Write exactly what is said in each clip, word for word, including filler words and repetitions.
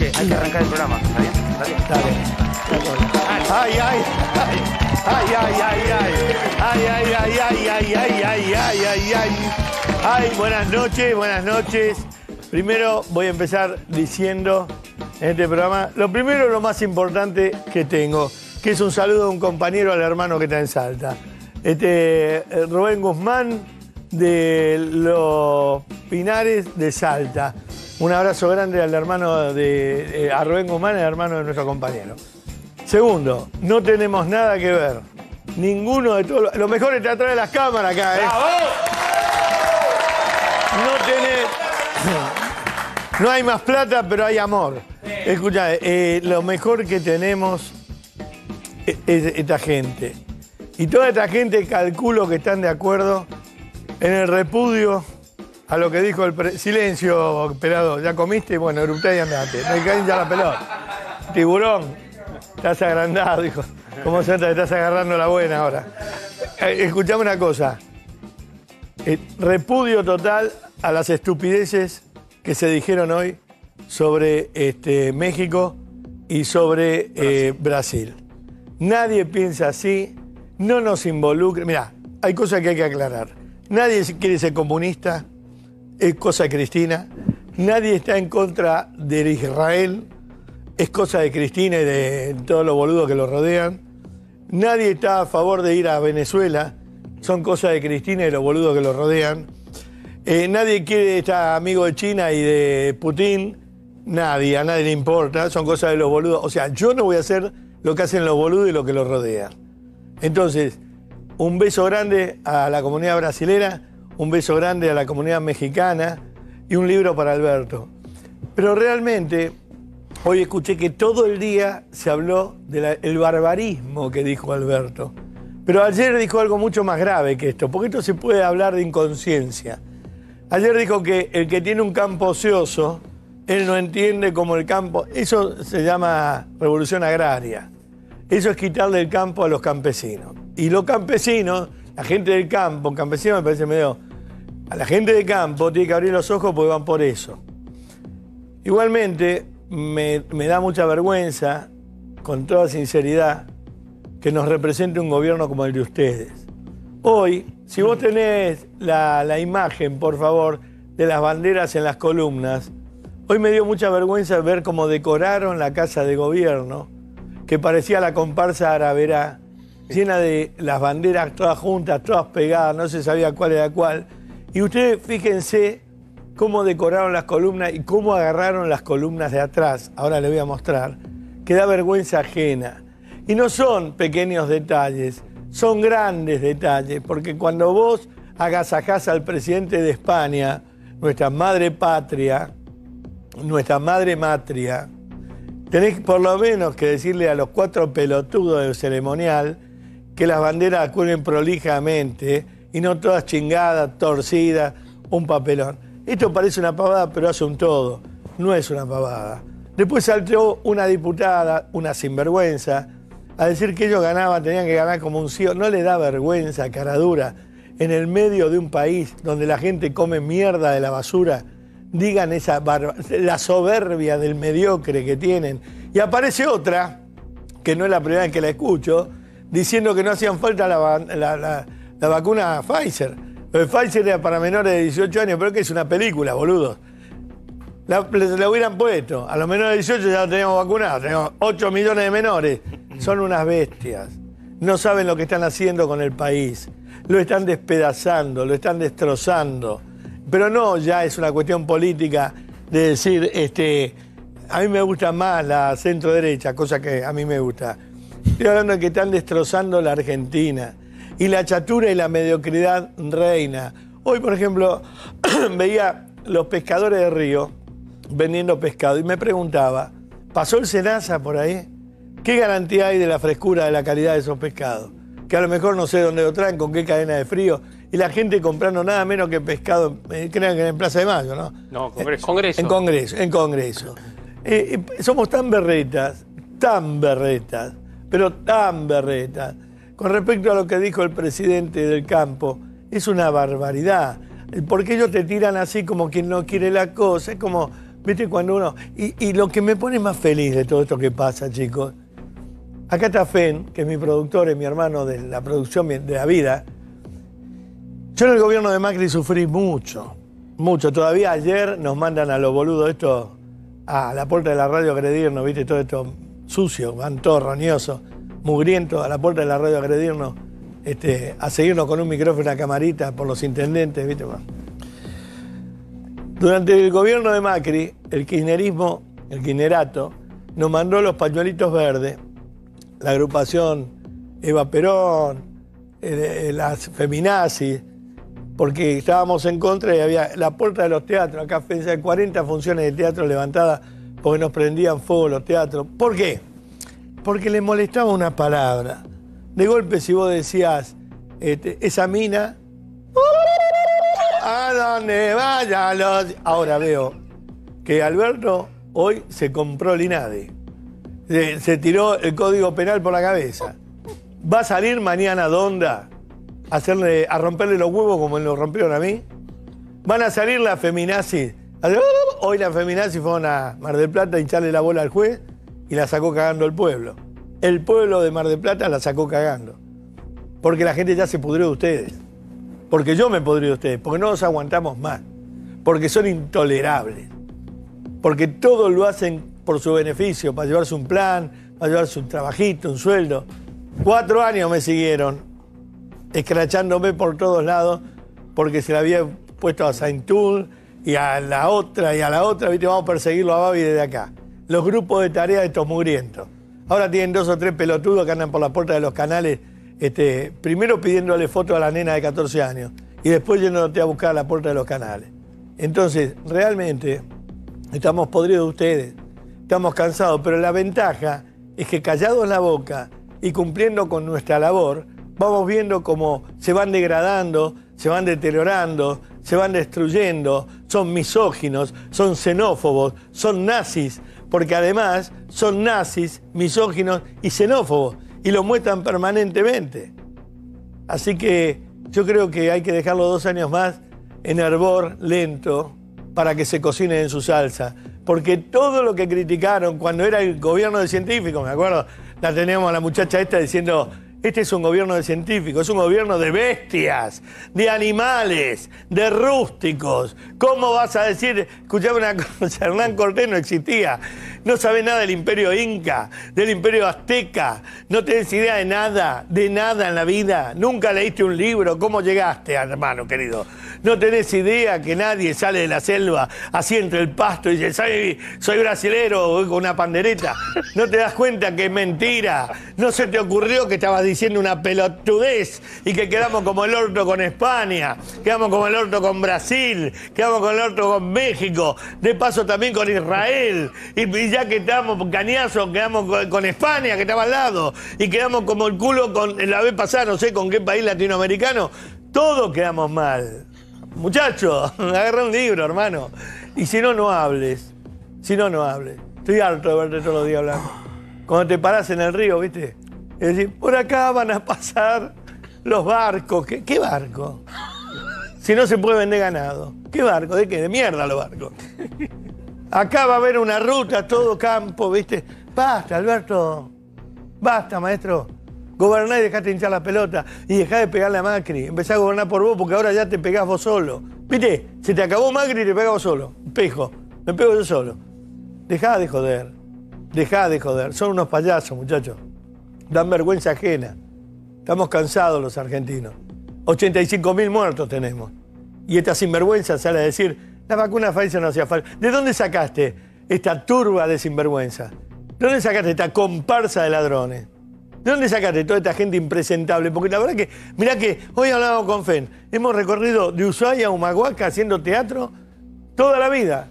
Che, hay que arrancar el programa, ¿está bien? ¿Está bien? Está bien. Ay, ay, ay. Ay, ay, ay, ay. Ay, ay, ay, ay, ay, ay, ay, ay, ay, ay. Ay, buenas noches, buenas noches. Primero voy a empezar diciendo en este programa, lo primero, lo más importante que tengo, que es un saludo de un compañero al hermano que está en Salta. Este, Rubén Guzmán, de los Pinares de Salta. Un abrazo grande al hermano de, eh, a Rubén Guzmán, el hermano de nuestro compañero. Segundo, no tenemos nada que ver. Ninguno de todos. Lo mejor está atrás de las cámaras acá, ¿eh? ¡Bravo! No tenés. No hay más plata, pero hay amor. Escuchá, eh, lo mejor que tenemos es, es esta gente. Y toda esta gente calculo que están de acuerdo en el repudio a lo que dijo el pre... Silencio, pelado. ¿Ya comiste? Bueno, erupté y andate. Me caen ya la pelota. Tiburón, estás agrandado, hijo. ¿Cómo se nota que estás agarrando la buena ahora? Eh, escuchame una cosa. Eh, repudio total a las estupideces que se dijeron hoy sobre este, México y sobre eh, Brasil. Nadie piensa así, no nos involucre. Mirá, hay cosas que hay que aclarar. Nadie quiere ser comunista, es cosa de Cristina. Nadie está en contra de Israel, es cosa de Cristina y de todos los boludos que lo rodean. Nadie está a favor de ir a Venezuela, son cosas de Cristina y los boludos que lo rodean. Eh, nadie quiere estar amigo de China y de Putin, nadie, a nadie le importa, son cosas de los boludos. O sea, yo no voy a hacer lo que hacen los boludos y lo que los rodean. Entonces, un beso grande a la comunidad brasilera, un beso grande a la comunidad mexicana y un libro para Alberto. Pero realmente, hoy escuché que todo el día se habló del barbarismo que dijo Alberto. Pero ayer dijo algo mucho más grave que esto, porque esto se puede hablar de inconsciencia. Ayer dijo que el que tiene un campo ocioso, él no entiende como el campo... Eso se llama revolución agraria. Eso es quitarle el campo a los campesinos. Y los campesinos, la gente del campo, campesino me parece medio... A la gente del campo tiene que abrir los ojos porque van por eso. Igualmente, me, me da mucha vergüenza, con toda sinceridad, que nos represente un gobierno como el de ustedes. Hoy, si vos tenés la, la imagen, por favor, de las banderas en las columnas, hoy me dio mucha vergüenza ver cómo decoraron la casa de gobierno, que parecía la comparsa Araverá, llena de las banderas todas juntas, todas pegadas, no se sabía cuál era cuál. Y ustedes fíjense cómo decoraron las columnas y cómo agarraron las columnas de atrás, ahora les voy a mostrar, que da vergüenza ajena. Y no son pequeños detalles, son grandes detalles, porque cuando vos agasajás al presidente de España, nuestra madre patria, nuestra madre matria, tenés por lo menos que decirle a los cuatro pelotudos del ceremonial que las banderas cuelguen prolijamente y no todas chingadas, torcidas, un papelón. Esto parece una pavada, pero hace un todo. No es una pavada. Después saltó una diputada, una sinvergüenza, a decir que ellos ganaban, tenían que ganar como un C E O. No le da vergüenza, caradura, en el medio de un país donde la gente come mierda de la basura, digan esa barba, la soberbia del mediocre que tienen. Y aparece otra, que no es la primera vez que la escucho, diciendo que no hacían falta la, la, la, la vacuna Pfizer. Pero Pfizer era para menores de dieciocho años, pero que es una película, boludo. La, la hubieran puesto. A los menores de dieciocho ya lo teníamos vacunado. Tenemos ocho millones de menores. Son unas bestias. No saben lo que están haciendo con el país. Lo están despedazando, lo están destrozando. Pero no ya es una cuestión política de decir, este, a mí me gusta más la centro-derecha, cosa que a mí me gusta. Estoy hablando de que están destrozando la Argentina. Y la chatura y la mediocridad reina. Hoy, por ejemplo, veía los pescadores de Río vendiendo pescado y me preguntaba, ¿pasó el Senasa por ahí? ¿Qué garantía hay de la frescura, de la calidad de esos pescados? Que a lo mejor no sé dónde lo traen, con qué cadena de frío. Y la gente comprando nada menos que pescado, eh, crean que en Plaza de Mayo, ¿no? No, Congreso. Eh, Congreso. En Congreso, en Congreso. Eh, eh, somos tan berretas, tan berretas, pero tan berretas. Con respecto a lo que dijo el presidente del campo, es una barbaridad. ¿Por qué ellos te tiran así como quien no quiere la cosa? Es como ¿Viste? Cuando uno... Y, y lo que me pone más feliz de todo esto que pasa, chicos, acá está Fen, que es mi productor, es mi hermano de la producción de la vida. Yo en el gobierno de Macri sufrí mucho, mucho. Todavía ayer nos mandan a los boludos esto a la puerta de la radio a agredirnos, ¿viste? Todo esto sucio, van todos roñosos, mugrientos a la puerta de la radio a agredirnos, este, a seguirnos con un micrófono y una camarita por los intendentes, ¿viste? Bueno. Durante el gobierno de Macri, el kirchnerismo, el kirchnerato, nos mandó los pañuelitos verdes, la agrupación Eva Perón, eh, las feminazis, porque estábamos en contra y había la puerta de los teatros, acá pensé cuarenta funciones de teatro levantadas porque nos prendían fuego los teatros. ¿Por qué? Porque les molestaba una palabra. De golpe si vos decías, este, esa mina, a donde vayan los... Ahora veo que Alberto hoy se compró el INADI, se, se tiró el Código Penal por la cabeza. Va a salir mañana Donda a, hacerle, a romperle los huevos como me los rompieron a mí. Van a salir las feminazis. Hoy las feminazis fueron a Mar del Plata a hincharle la bola al juez y la sacó cagando el pueblo. El pueblo de Mar del Plata la sacó cagando. Porque la gente ya se pudrió de ustedes. Porque yo me pudrí de ustedes. Porque no los aguantamos más. Porque son intolerables. Porque todo lo hacen por su beneficio, para llevarse un plan, para llevarse un trabajito, un sueldo. Cuatro años me siguieron, escrachándome por todos lados, porque se le había puesto a Saintul y a la otra y a la otra, ¿viste? Vamos a perseguirlo a Babi desde acá. Los grupos de tarea de estos mugrientos. Ahora tienen dos o tres pelotudos que andan por la puerta de los canales, este, primero pidiéndole fotos a la nena de catorce años y después yéndote a buscar a la puerta de los canales. Entonces, realmente, estamos podridos de ustedes, estamos cansados, pero la ventaja es que callados la boca y cumpliendo con nuestra labor, vamos viendo cómo se van degradando, se van deteriorando, se van destruyendo, son misóginos, son xenófobos, son nazis, porque además son nazis, misóginos y xenófobos, y lo muestran permanentemente. Así que yo creo que hay que dejarlo dos años más en hervor lento para que se cocinen en su salsa, porque todo lo que criticaron cuando era el gobierno de científicos, me acuerdo, la teníamos a la muchacha esta diciendo, este es un gobierno de científicos, es un gobierno de bestias, de animales, de rústicos. ¿Cómo vas a decir, escuchame una cosa, Hernán Cortés no existía, no sabés nada del imperio inca, del imperio azteca, no tenés idea de nada, de nada en la vida, nunca leíste un libro, ¿cómo llegaste, hermano querido? No tenés idea que nadie sale de la selva así entre el pasto y dice, soy, soy brasilero con una pandereta. No te das cuenta que es mentira. No se te ocurrió que estabas diciendo una pelotudez y que quedamos como el orto con España, quedamos como el orto con Brasil, quedamos como el orto con México, de paso también con Israel. Y, y ya que estamos cañazos, quedamos con, con España, que estaba al lado, y quedamos como el culo con la vez pasada, no sé con qué país latinoamericano. Todos quedamos mal. Muchacho, agarra un libro, hermano. Y si no, no hables. Si no, no hables. Estoy harto de verte todos los días hablando. Cuando te parás en el río, ¿viste? Es decir, por acá van a pasar los barcos. ¿Qué, qué barco? Si no se puede vender ganado. ¿Qué barco? ¿De qué? De mierda los barcos. Acá va a haber una ruta, todo campo, ¿viste? Basta, Alberto. Basta, maestro. Goberná y dejate hinchar la pelota y dejá de pegarle a Macri. Empezá a gobernar por vos porque ahora ya te pegás vos solo. ¿Viste? Se te acabó Macri y te pegás vos solo. Pejo. Me pego yo solo. Dejá de joder. Dejá de joder. Son unos payasos, muchachos. Dan vergüenza ajena. Estamos cansados los argentinos. ochenta y cinco mil muertos tenemos. Y esta sinvergüenza sale a decir, la vacuna Pfizer no hacía falta. ¿De dónde sacaste esta turba de sinvergüenza? ¿De dónde sacaste esta comparsa de ladrones? ¿De dónde sacaste toda esta gente impresentable? Porque la verdad que, mirá que hoy hablábamos con Fen, hemos recorrido de Ushuaia a Humahuaca haciendo teatro toda la vida.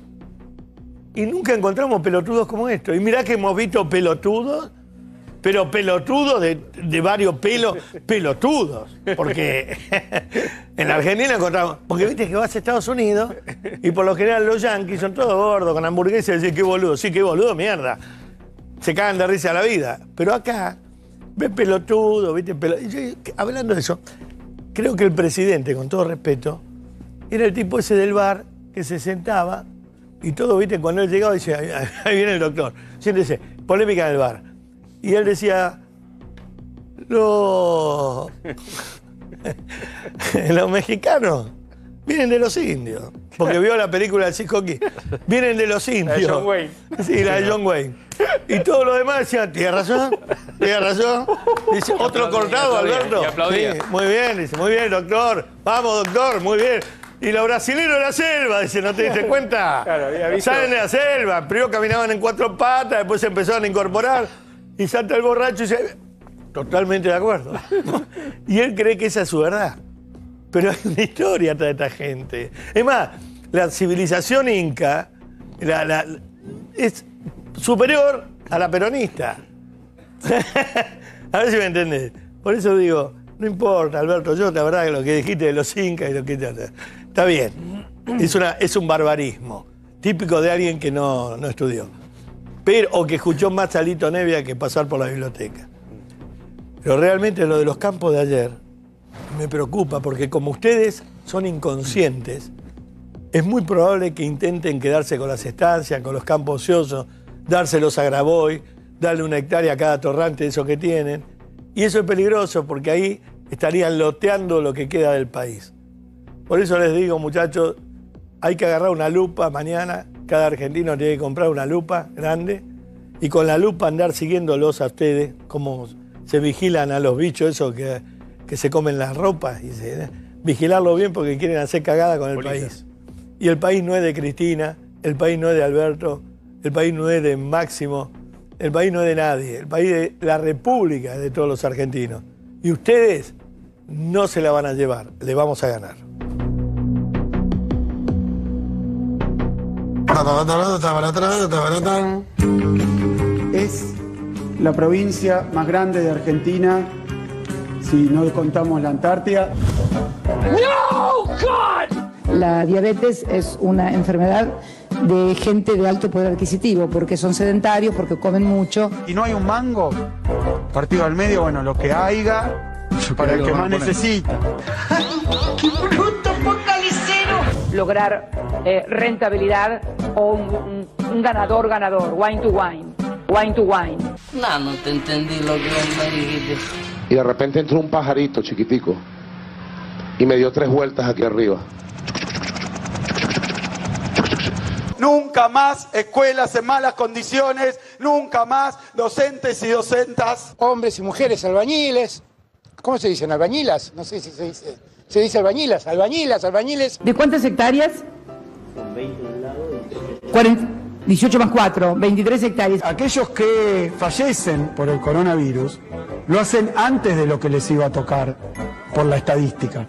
Y nunca encontramos pelotudos como esto. Y mirá que hemos visto pelotudos, pero pelotudos de, de varios pelos, pelotudos. Porque en la Argentina encontramos... Porque viste que vas a Estados Unidos y por lo general los yanquis son todos gordos, con hamburguesas y dicen, qué boludo. Sí, qué boludo, mierda. Se cagan de risa a la vida. Pero acá... Ves pelotudo, ¿viste? Pelo... Yo, hablando de eso, creo que el presidente, con todo respeto, era el tipo ese del bar que se sentaba Y todo, viste, cuando él llegaba, dice, ahí, ahí viene el doctor. Siéntese, polémica en el bar. Y él decía, los, los mexicanos vienen de los indios. Porque vio la película de Hitchcock. Vienen de los indios. La de John Wayne. Sí, la de John Wayne. Y todos los demás decían, ¿tiene razón? ¿Tiene razón? Dice, otro cortado, Alberto. Y aplaudía. Sí, muy bien, dice, muy bien, doctor. Vamos, doctor, muy bien. Y los brasileños de la selva, dice, ¿no te diste cuenta? Claro, había visto. Salen de la selva. Primero caminaban en cuatro patas, después se empezaron a incorporar. Y salta el borracho y dice, totalmente de acuerdo. Y él cree que esa es su verdad. Pero hay una historia atrás de esta gente. Es más, la civilización inca la, la, es superior a la peronista. A ver si me entendés. Por eso digo, no importa, Alberto, yo la verdad que lo que dijiste de los incas y lo que... Está bien, es, una, es un barbarismo, típico de alguien que no, no estudió. Pero, o que escuchó más a Lito Nevia que pasar por la biblioteca. Pero realmente lo de los campos de ayer me preocupa, porque como ustedes son inconscientes, es muy probable que intenten quedarse con las estancias, con los campos ociosos, dárselos a Graboy, darle una hectárea a cada torrante de eso que tienen. Y eso es peligroso, porque ahí estarían loteando lo que queda del país. Por eso les digo, muchachos, hay que agarrar una lupa mañana, cada argentino tiene que comprar una lupa grande, y con la lupa andar siguiéndolos a ustedes, cómo se vigilan a los bichos esos que, que se comen las ropas, y se, vigilarlo bien porque quieren hacer cagada con el Polita. país. Y el país no es de Cristina, el país no es de Alberto, el país no es de Máximo, el país no es de nadie, el país de la República es de todos los argentinos. Y ustedes no se la van a llevar, le vamos a ganar. Es la provincia más grande de Argentina, si no contamos la Antártida. La diabetes es una enfermedad de gente de alto poder adquisitivo, porque son sedentarios, porque comen mucho. Y no hay un mango, partido al medio, bueno, lo que haya, para el que más necesita. Lograr eh, rentabilidad o un, un, un ganador ganador, wine to wine, wine to wine. No, no te entendí lo que me dijiste. Y de repente entró un pajarito chiquitico y me dio tres vueltas aquí arriba. Nunca más escuelas en malas condiciones, nunca más docentes y docentas. Hombres y mujeres albañiles. ¿Cómo se dicen? ¿Albañilas? No sé si se dice. Se dice albañilas, albañilas, albañiles. ¿De cuántas hectáreas? cuarenta, dieciocho más cuatro, veintitrés hectáreas. Aquellos que fallecen por el coronavirus lo hacen antes de lo que les iba a tocar por la estadística.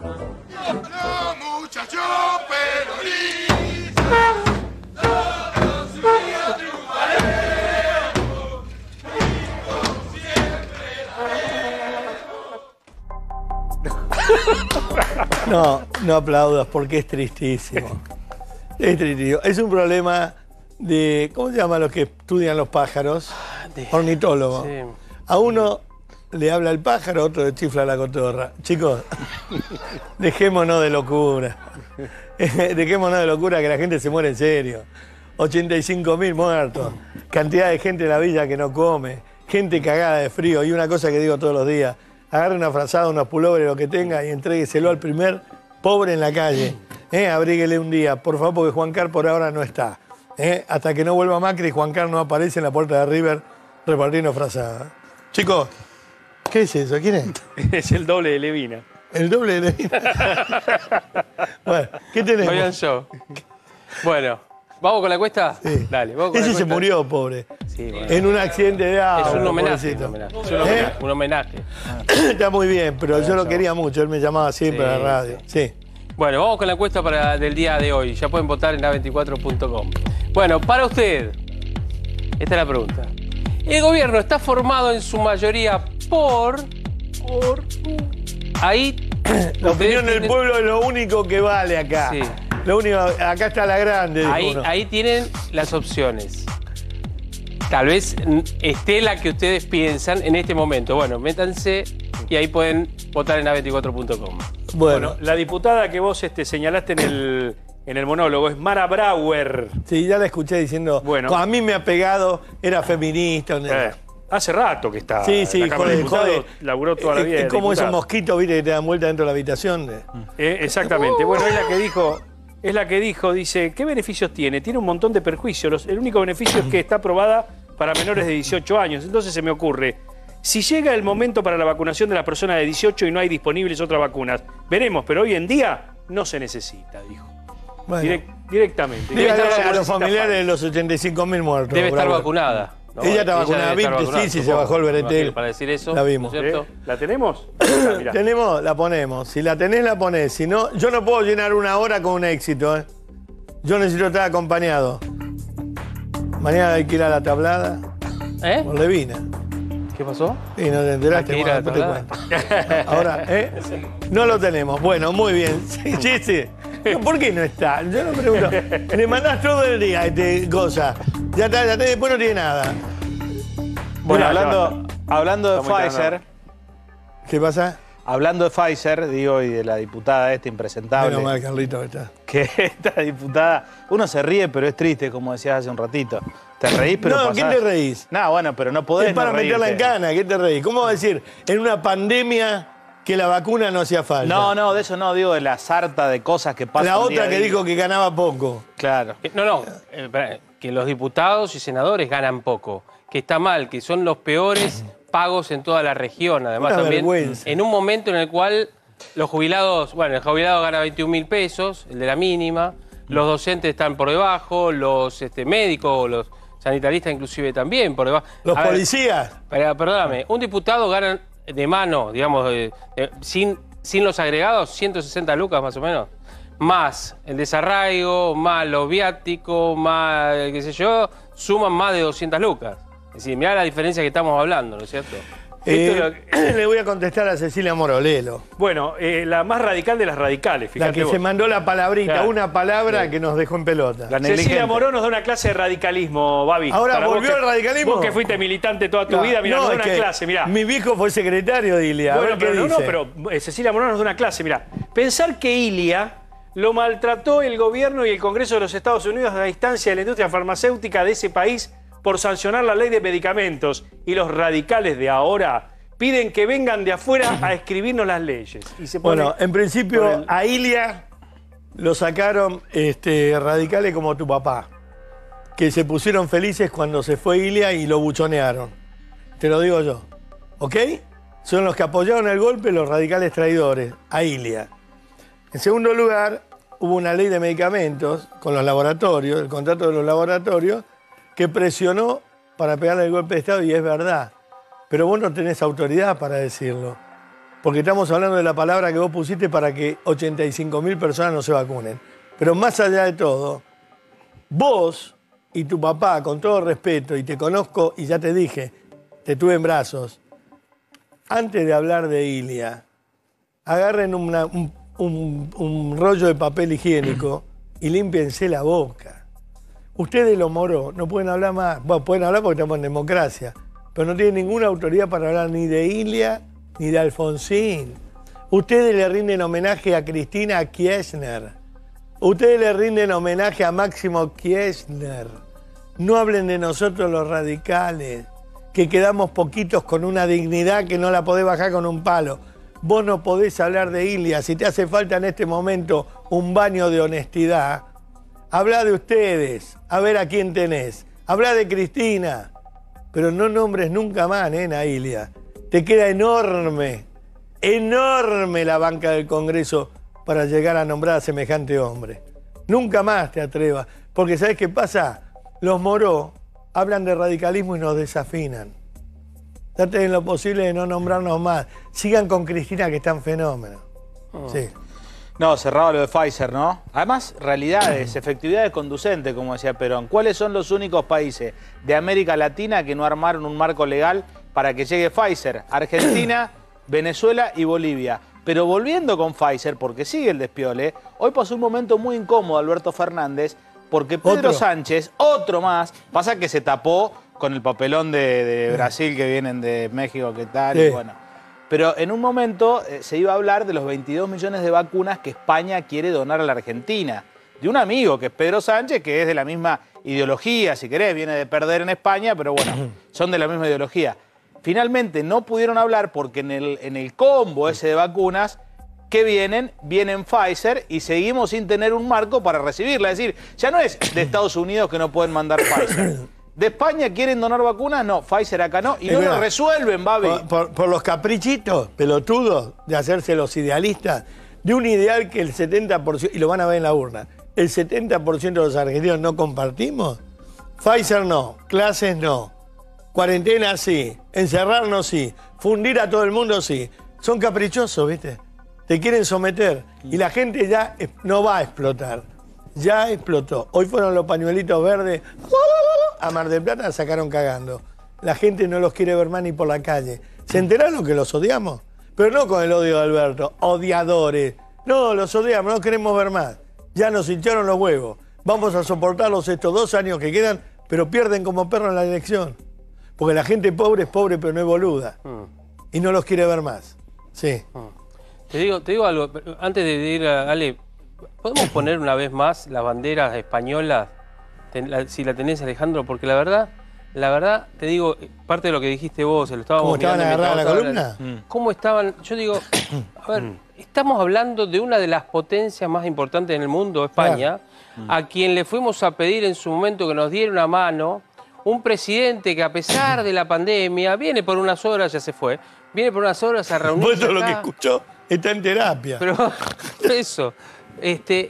No, no aplaudas porque es tristísimo. Es tristísimo. Es un problema de, ¿cómo se llaman los que estudian los pájaros? Ornitólogo. Sí. A uno le habla el pájaro, a otro le chifla la cotorra. Chicos, dejémonos de locura. Dejémonos de locura que la gente se muere en serio. ochenta y cinco mil muertos. Cantidad de gente en la villa que no come. Gente cagada de frío. Y una cosa que digo todos los días. Agarre una frazada, unos pulóveres, lo que tenga y entrégueselo al primer pobre en la calle. ¿Eh? Abríguele un día, por favor, porque Juan Carlos por ahora no está. ¿Eh? Hasta que no vuelva Macri, Juan Carlos no aparece en la puerta de River repartiendo frazada. Chicos, ¿qué es eso? ¿Quién es? Es el doble de Levina. El doble de... Bueno, ¿qué tenemos? Fabián Show. Bueno, ¿vamos con la encuesta? Sí. Dale, vamos con Ese la se encuesta. murió, pobre. Sí, bueno. En un accidente de agua. Es un homenaje. pobrecito. Un homenaje. Es un homenaje. ¿Eh? Un homenaje. Está muy bien, pero yo lo quería mucho. Él me llamaba siempre Sí, a la radio. Sí. Bueno, vamos con la encuesta para, del día de hoy. Ya pueden votar en a veinticuatro punto com. Bueno, para usted, esta es la pregunta. El gobierno está formado en su mayoría por... por... Ahí... La opinión ustedes del tienen- pueblo es lo único que vale acá. Sí. Lo único, acá está la grande. dijo Ahí, uno. ahí tienen las opciones. Tal vez mm, esté la que ustedes piensan en este momento. Bueno, métanse y ahí pueden votar en a veinticuatro punto com. Bueno, Bueno, la diputada que vos este, señalaste en el, en el monólogo, es Mara Brauer. Sí, ya la escuché diciendo, Bueno. a mí me ha pegado, era feminista. Eh, hace rato que está Sí, sí, en la Cámara de joder, Diputados, joder. laburó toda la Es- vida. Es de como esos diputado. mosquitos, viste, que te dan vuelta dentro de la habitación. Eh, exactamente. Bueno, es la que dijo, es la que dijo, dice, ¿qué beneficios tiene? Tiene un montón de perjuicios. Los- el único beneficio es que está aprobada para menores de dieciocho años. Entonces se me ocurre, si llega el momento para la vacunación de las personas de dieciocho y no hay disponibles otras vacunas, veremos, pero hoy en día no se necesita, dijo. Bueno. Direct- directamente. Dígale Debe estar a los necesita familiares Pfizer. de los ochenta y cinco mil muertos. Debe estar Bravo. vacunada. ¿no? Ella está vacunada, debe estar viste, vacunada, sí, sí, se supongo. bajó el Me beretel. imagino, para decir eso, La vimos. ¿no es cierto? ¿Eh? ¿La tenemos? Ah, mirá. Tenemos, la ponemos. Si la tenés, la ponés. Si no, yo no puedo llenar una hora con un éxito. ¿eh? Yo necesito estar acompañado. Mañana hay que ir a la tablada. ¿Eh? Por Levina. ¿Qué pasó? Sí, no te enteraste. Hay que ir a la bueno, después te tablada. cuento. Ahora, ¿eh? No lo tenemos. Bueno, muy bien. Sí, sí, sí. No, ¿por qué no está? Yo no pregunto. Le mandás todo el día este cosa. Ya está, ya está, después no tiene nada. Bueno, Mirá, hablando, hablando de Está muy Pfizer, tierno. ¿Qué pasa? hablando de Pfizer, digo, y de la diputada esta impresentable. Menos mal, Carlito, que está. Que esta diputada, uno se ríe, pero es triste, como decías hace un ratito. Te reís, pero No, pasás- ¿qué te reís? No, bueno, pero no podés Es para no meterla en reírte. cana, ¿qué te reís? ¿Cómo va a decir en una pandemia que la vacuna no hacía falta? No, no, de eso no, digo de la sarta de cosas que pasan. La día otra a que día. dijo que ganaba poco. Claro. Que- No, no, eh, espera, que los diputados y senadores ganan poco, que está mal, que son los peores pagos en toda la región, además Una también vergüenza. en un momento en el cual los jubilados, bueno, el jubilado gana veintiún mil pesos, el de la mínima, los docentes están por debajo, los este, médicos, los sanitaristas inclusive también por debajo. Los A ver, policías. pero, perdóname, un diputado gana de mano, digamos, de- de- sin, sin los agregados, ciento sesenta lucas más o menos. Más el desarraigo, más los viáticos, más el qué sé yo, suman más de doscientas lucas. Es decir, mirá la diferencia que estamos hablando, ¿no es cierto? Eh, Esto es le voy a contestar a Cecilia Morolelo, Bueno, eh, la más radical de las radicales, la fíjate que vos. se mandó la palabrita, Claro. una palabra que nos dejó en pelota. La negligente. Cecilia Morón nos da una clase de radicalismo, Babi. Ahora, Para vos ¿volvió que- el radicalismo? Vos que fuiste militante toda tu No, vida, mirá, nos da es una que clase, mirá. Mi viejo fue secretario de Ilia. A Bueno, ver qué pero no, no, dice. pero eh, Cecilia Morón nos da una clase, mirá. Pensar que Ilia lo maltrató el gobierno y el Congreso de los Estados Unidos a la instancia de la industria farmacéutica de ese país por sancionar la ley de medicamentos, y los radicales de ahora piden que vengan de afuera a escribirnos las leyes. Y se pone- Bueno, en principio con el- a Ilia lo sacaron este, radicales como tu papá, que se pusieron felices cuando se fue Ilia y lo buchonearon. Te lo digo yo. ¿Ok? Son los que apoyaron el golpe, los radicales traidores, a Ilia. En segundo lugar, hubo una ley de medicamentos con los laboratorios, el contrato de los laboratorios, que presionó para pegarle el golpe de Estado, y es verdad. Pero vos no tenés autoridad para decirlo. Porque estamos hablando de la palabra que vos pusiste para que ochenta y cinco mil personas no se vacunen. Pero más allá de todo, vos y tu papá, con todo respeto, y te conozco y ya te dije, te tuve en brazos, antes de hablar de Ilia, agarren una- un, un- un rollo de papel higiénico y límpiense la boca. Ustedes, los moros, no pueden hablar más. Bueno, pueden hablar porque estamos en democracia, pero no tienen ninguna autoridad para hablar ni de Ilia ni de Alfonsín. Ustedes le rinden homenaje a Cristina Kirchner. Ustedes le rinden homenaje a Máximo Kirchner. No hablen de nosotros los radicales, que quedamos poquitos con una dignidad que no la podés bajar con un palo. Vos no podés hablar de Ilia. Si te hace falta en este momento un baño de honestidad, habla de ustedes, a ver a quién tenés. Habla de Cristina, pero no nombres nunca más, nena, Ilia. Te queda enorme, enorme la banca del Congreso para llegar a nombrar a semejante hombre. Nunca más te atrevas, porque ¿sabés qué pasa? Los moró hablan de radicalismo y nos desafinan. Traten en lo posible de no nombrarnos más. Sigan con Cristina, que está en fenómeno. Sí. No, cerrado lo de Pfizer, ¿no? Además, realidades, efectividades conducentes, como decía Perón. ¿Cuáles son los únicos países de América Latina que no armaron un marco legal para que llegue Pfizer? Argentina, Venezuela y Bolivia. Pero volviendo con Pfizer, porque sigue el despiole, hoy pasó un momento muy incómodo Alberto Fernández, porque Pedro Otro. Sánchez, otro más, pasa que se tapó con el papelón de, de Brasil que vienen de México, ¿qué tal? Sí. Y bueno. Pero en un momento eh, se iba a hablar de los veintidós millones de vacunas que España quiere donar a la Argentina. de un amigo que es Pedro Sánchez, que es de la misma ideología, si querés, viene de perder en España, pero bueno, son de la misma ideología. Finalmente no pudieron hablar porque en el, en el combo ese de vacunas, ¿qué vienen? Vienen Pfizer y seguimos sin tener un marco para recibirla. Es decir, ya no es de Estados Unidos que no pueden mandar Pfizer. ¿De España quieren donar vacunas? No, Pfizer acá no. Y no lo resuelven, Babi. Por, por, por los caprichitos pelotudos de hacerse los idealistas de un ideal que el setenta por ciento, y lo van a ver en la urna, el setenta por ciento de los argentinos no compartimos. Pfizer no, clases no, cuarentena sí, encerrarnos sí, fundir a todo el mundo sí. Son caprichosos, ¿viste? Te quieren someter y la gente ya no va a explotar. Ya explotó. Hoy fueron los pañuelitos verdes a Mar del Plata, sacaron cagando. La gente no los quiere ver más ni por la calle. ¿Se enteraron que los odiamos? Pero no con el odio de Alberto, odiadores. No, los odiamos, no queremos ver más. Ya nos hincharon los huevos. Vamos a soportarlos estos dos años que quedan, pero pierden como perro en la elección. Porque la gente pobre es pobre, pero no es boluda. Mm. Y no los quiere ver más. Sí. Mm. Te digo, te digo algo, antes de ir a Ale, ¿podemos poner una vez más las banderas españolas? Si la tenés, Alejandro, porque la verdad, la verdad, te digo, parte de lo que dijiste vos, se lo estábamos ¿Cómo estaban agarradas la columna? Mm. ¿Cómo estaban? Yo digo, a ver, estamos hablando de una de las potencias más importantes en el mundo, España, claro. a quien le fuimos a pedir en su momento que nos diera una mano, un presidente que a pesar de la pandemia, viene por unas horas, ya se fue, viene por unas horas a reunirse. Bueno, lo que escuchó está en terapia. Pero eso, este...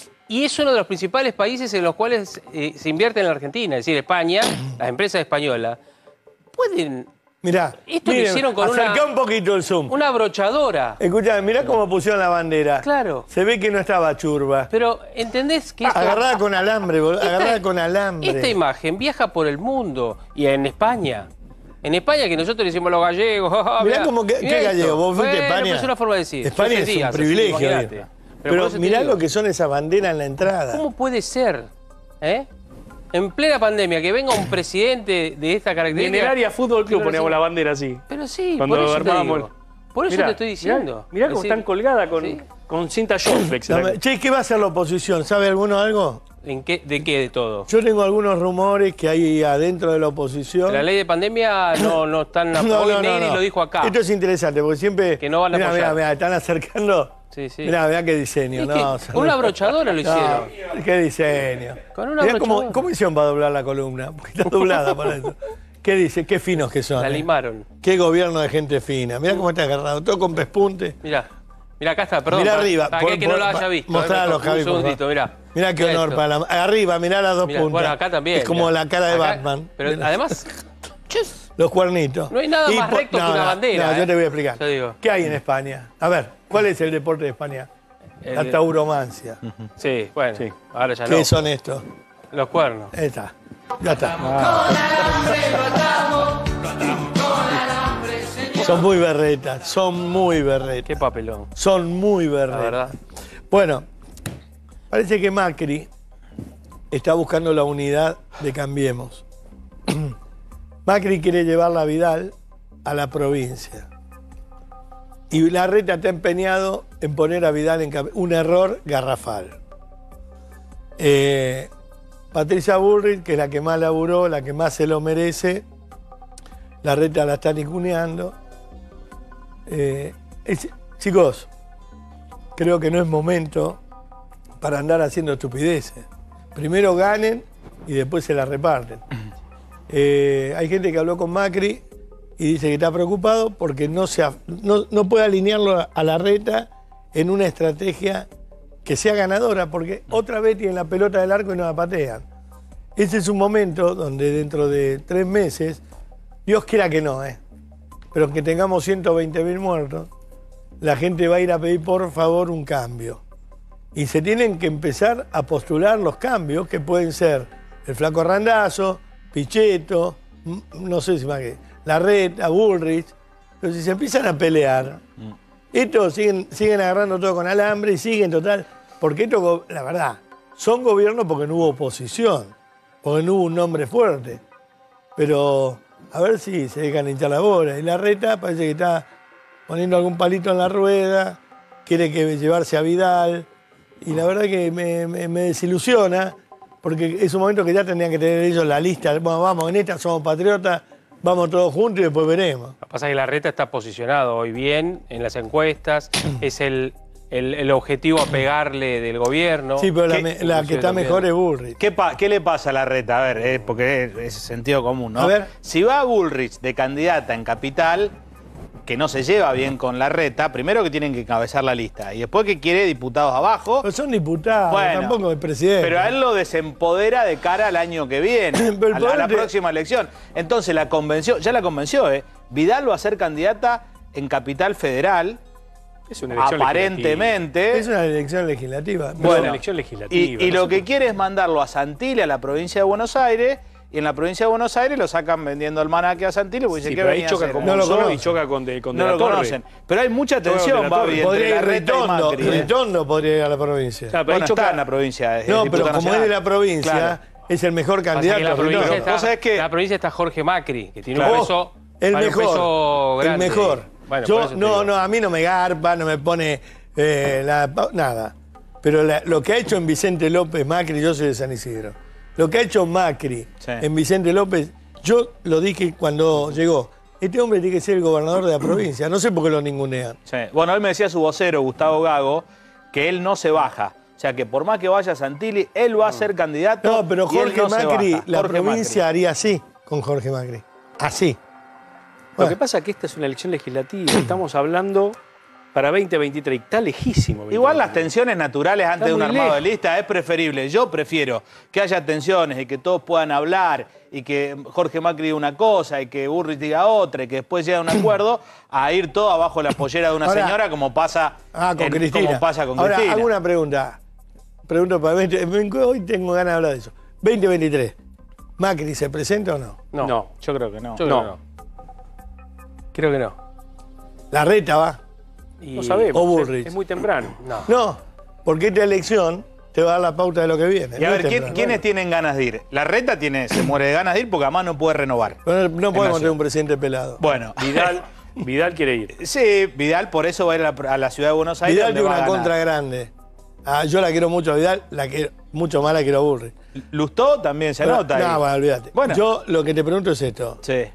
Y es uno de los principales países en los cuales eh, se invierte en la Argentina, es decir, España, las empresas españolas, pueden... Mirá, esto miren, que hicieron con acercá una, un poquito el zoom. Una abrochadora. Escuchá, mirá cómo pusieron la bandera. Claro. Se ve que no estaba churba. Pero, ¿entendés que esto, agarrada con alambre, esta, agarrada con alambre. Esta imagen viaja por el mundo y en España. En España, que nosotros le decimos los gallegos. Mirá, mirá cómo que, ¿qué gallego? ¿Vos fuiste a España? Es una forma de decir. España es un privilegio. Así, Pero, Pero mirá lo que son esas banderas en la entrada. ¿Cómo puede ser? ¿Eh? En plena pandemia, que venga un presidente de esta característica... En el área Fútbol Club poníamos sí. la bandera así. Pero sí, Cuando por eso armábamos... te digo. Por eso mirá, te estoy diciendo. Mirá, mirá cómo decir, están colgadas con, ¿sí? con cinta Showflex. No, che, ¿qué va a hacer la oposición? ¿Sabe alguno algo? ¿En qué, ¿De qué de todo? Yo tengo algunos rumores que hay adentro de la oposición. La ley de pandemia no, no están... no, no, Hoy no, Negri no. lo dijo acá. Esto es interesante, porque siempre... Que no van a mirá, apoyar. mirá, mirá, están acercando... Sí, sí. Mirá, mirá qué diseño. Es no, que una abrochadora lo hicieron. No, qué diseño. Con una mirá abrochadora. cómo, cómo hicieron para doblar la columna. Porque está doblada para eso. ¿Qué dice? Qué finos que son. La eh. limaron. Qué gobierno de gente fina. Mirá cómo está agarrado. Todo con pespunte. Mirá. Mirá, acá está, perdón. Mirá para, arriba. Para por, aquel que por, no lo haya visto. Mostralo, Un Javi. segundito, mirá. Mirá qué honor esto. para la... Arriba, mirá las dos Mirá, puntas. bueno, acá también. Es como mirá. la cara de acá, Batman. Pero mirá. Además... Los cuernitos. No hay nada y más por... recto no, que una no, bandera. No, ¿eh? yo te voy a explicar. Yo digo. ¿Qué hay en España? A ver, ¿cuál es el deporte de España? El... La tauromancia. Sí, bueno, sí. Ahora ya ¿Qué no. son estos? Los cuernos. Ahí está. Ya está. Son muy berretas, son muy berretas. Qué papelón. Son muy berretas. La verdad. Bueno, parece que Macri está buscando la unidad de Cambiemos. Macri quiere llevarla a Vidal a la provincia. Y Larreta está empeñado en poner a Vidal en Cambiemos. Un error garrafal. Eh, Patricia Bullrich, que es la que más laburó, la que más se lo merece, Larreta la está ninguneando. Eh, es, chicos, creo que no es momento para andar haciendo estupideces. Primero ganen y después se la reparten. Eh, hay gente que habló con Macri y dice que está preocupado porque no, se, no, no puede alinearlo a Larreta en una estrategia que sea ganadora, porque otra vez tienen la pelota del arco y no la patean. Ese es un momento donde dentro de tres meses, Dios quiera que no, ¿eh? pero que tengamos ciento veinte mil muertos, la gente va a ir a pedir por favor un cambio. Y se tienen que empezar a postular los cambios que pueden ser el Flaco Randazzo, Pichetto, no sé si más que, Larreta, Bullrich. Pero si se empiezan a pelear, mm. estos siguen, siguen agarrando todo con alambre y siguen total. Porque esto, la verdad, son gobiernos porque no hubo oposición, porque no hubo un nombre fuerte. Pero a ver si se dejan hinchar la bola. Y Larreta parece que está poniendo algún palito en la rueda, quiere que llevarse a Vidal. y la verdad que me, me, me desilusiona, porque es un momento que ya tendrían que tener ellos la lista. Bueno, vamos, en esta somos patriotas, vamos todos juntos y después veremos. Lo que pasa es que Larreta está posicionado hoy bien en las encuestas, es el, el, el objetivo a pegarle del gobierno. Sí, pero la, ¿Qué? me- la que está mejor es Bullrich. ¿Qué, pa- qué le pasa a Larreta? A ver, eh, porque es, es sentido común, ¿no? A ver. Si va Bullrich de candidata en Capital, que no se lleva bien con Larreta, primero que tienen que encabezar la lista y después que quiere diputados abajo. Pero son diputados, Bueno, tampoco el presidente. Pero a él lo desempodera de cara al año que viene, Pero el a la, a la poder de- próxima elección. Entonces la convenció, ya la convenció, ¿eh? Vidal va a ser candidata en Capital Federal, Es una elección aparentemente. Es una elección legislativa. Es Bueno, una elección legislativa. Y, y no lo sé que por- quiere es mandarlo a Santilli, a la provincia de Buenos Aires, y en la provincia de Buenos Aires lo sacan vendiendo el manaque a Santilli porque Sí, dice que pero ahí venía a choca hacer? con No lo Monzó y conocen. choca con De, con de No la lo Torre. conocen. Pero hay mucha Choca con De tensión, la Babi, Torre. entre Podría ir Larreta y Ritondo, Macri. ¿eh? Ritondo podría ir a la provincia. Claro, pero Bueno, ahí choca- está en la provincia. es No, pero diputado como es nacional. de la provincia, Claro. es el mejor Pasa que candidato. en la provincia, Ritondo. está, Vos sabés que- en la provincia está Jorge Macri, que tiene Claro. un peso, El vale, un mejor, peso el grande. mejor. Bueno, por Yo, eso te no, digo. no, a mí no me garpa, no me pone eh, la- nada. Pero la- lo que ha hecho en Vicente López Macri, yo soy de San Isidro. Lo que ha hecho Macri Sí. en Vicente López, yo lo dije cuando llegó. Este hombre tiene que ser el gobernador de la provincia. No sé por qué lo ningunean. Sí. Bueno, él me decía su vocero, Gustavo Gago, que él no se baja. O sea, que por más que vaya a Santilli, él va a ser candidato. No, pero y él Jorge no se Macri, baja. la Jorge provincia Macri. haría así con Jorge Macri. Así. Lo Bueno. que pasa es que esta es una elección legislativa. Estamos hablando para veinte veintitrés. Está lejísimo. Igual las veinte veintitrés. tensiones naturales antes Está de un muy armado de lejos. lista es preferible. Yo prefiero que haya tensiones y que todos puedan hablar y que Jorge Macri diga una cosa y que Bullrich diga otra y que después llegue a un acuerdo a ir todo abajo la pollera de una Ahora- señora como pasa, Ah, con en- Cristina. como pasa con Ahora, Cristina. hago una pregunta. Pregunto para veinte, hoy tengo ganas de hablar de eso. veinte veintitrés. ¿Macri se presenta o no? No, No, yo creo que no. yo creo No. que no. Creo que no. La reta va. Y- No sabemos. O Bullrich. Es, es muy temprano. No. No, porque esta elección te va a dar la pauta de lo que viene. Y a no ver, es ¿quién- temprano. ¿quiénes tienen ganas de ir? La Reta tiene, se muere de ganas de ir porque además no puede renovar. Pero no podemos Nación. tener un presidente pelado. Bueno, Vidal, Vidal quiere ir. sí, Vidal por eso va a ir a la, a la ciudad de Buenos Aires. Vidal donde tiene va a una ganar. contra grande. Ah, yo la quiero mucho a Vidal, la quiero, mucho más la quiero a Bullrich. Lustó también se Pero- nota. No, ahí. bueno, olvídate. Bueno. Yo lo que te pregunto es esto. Sí.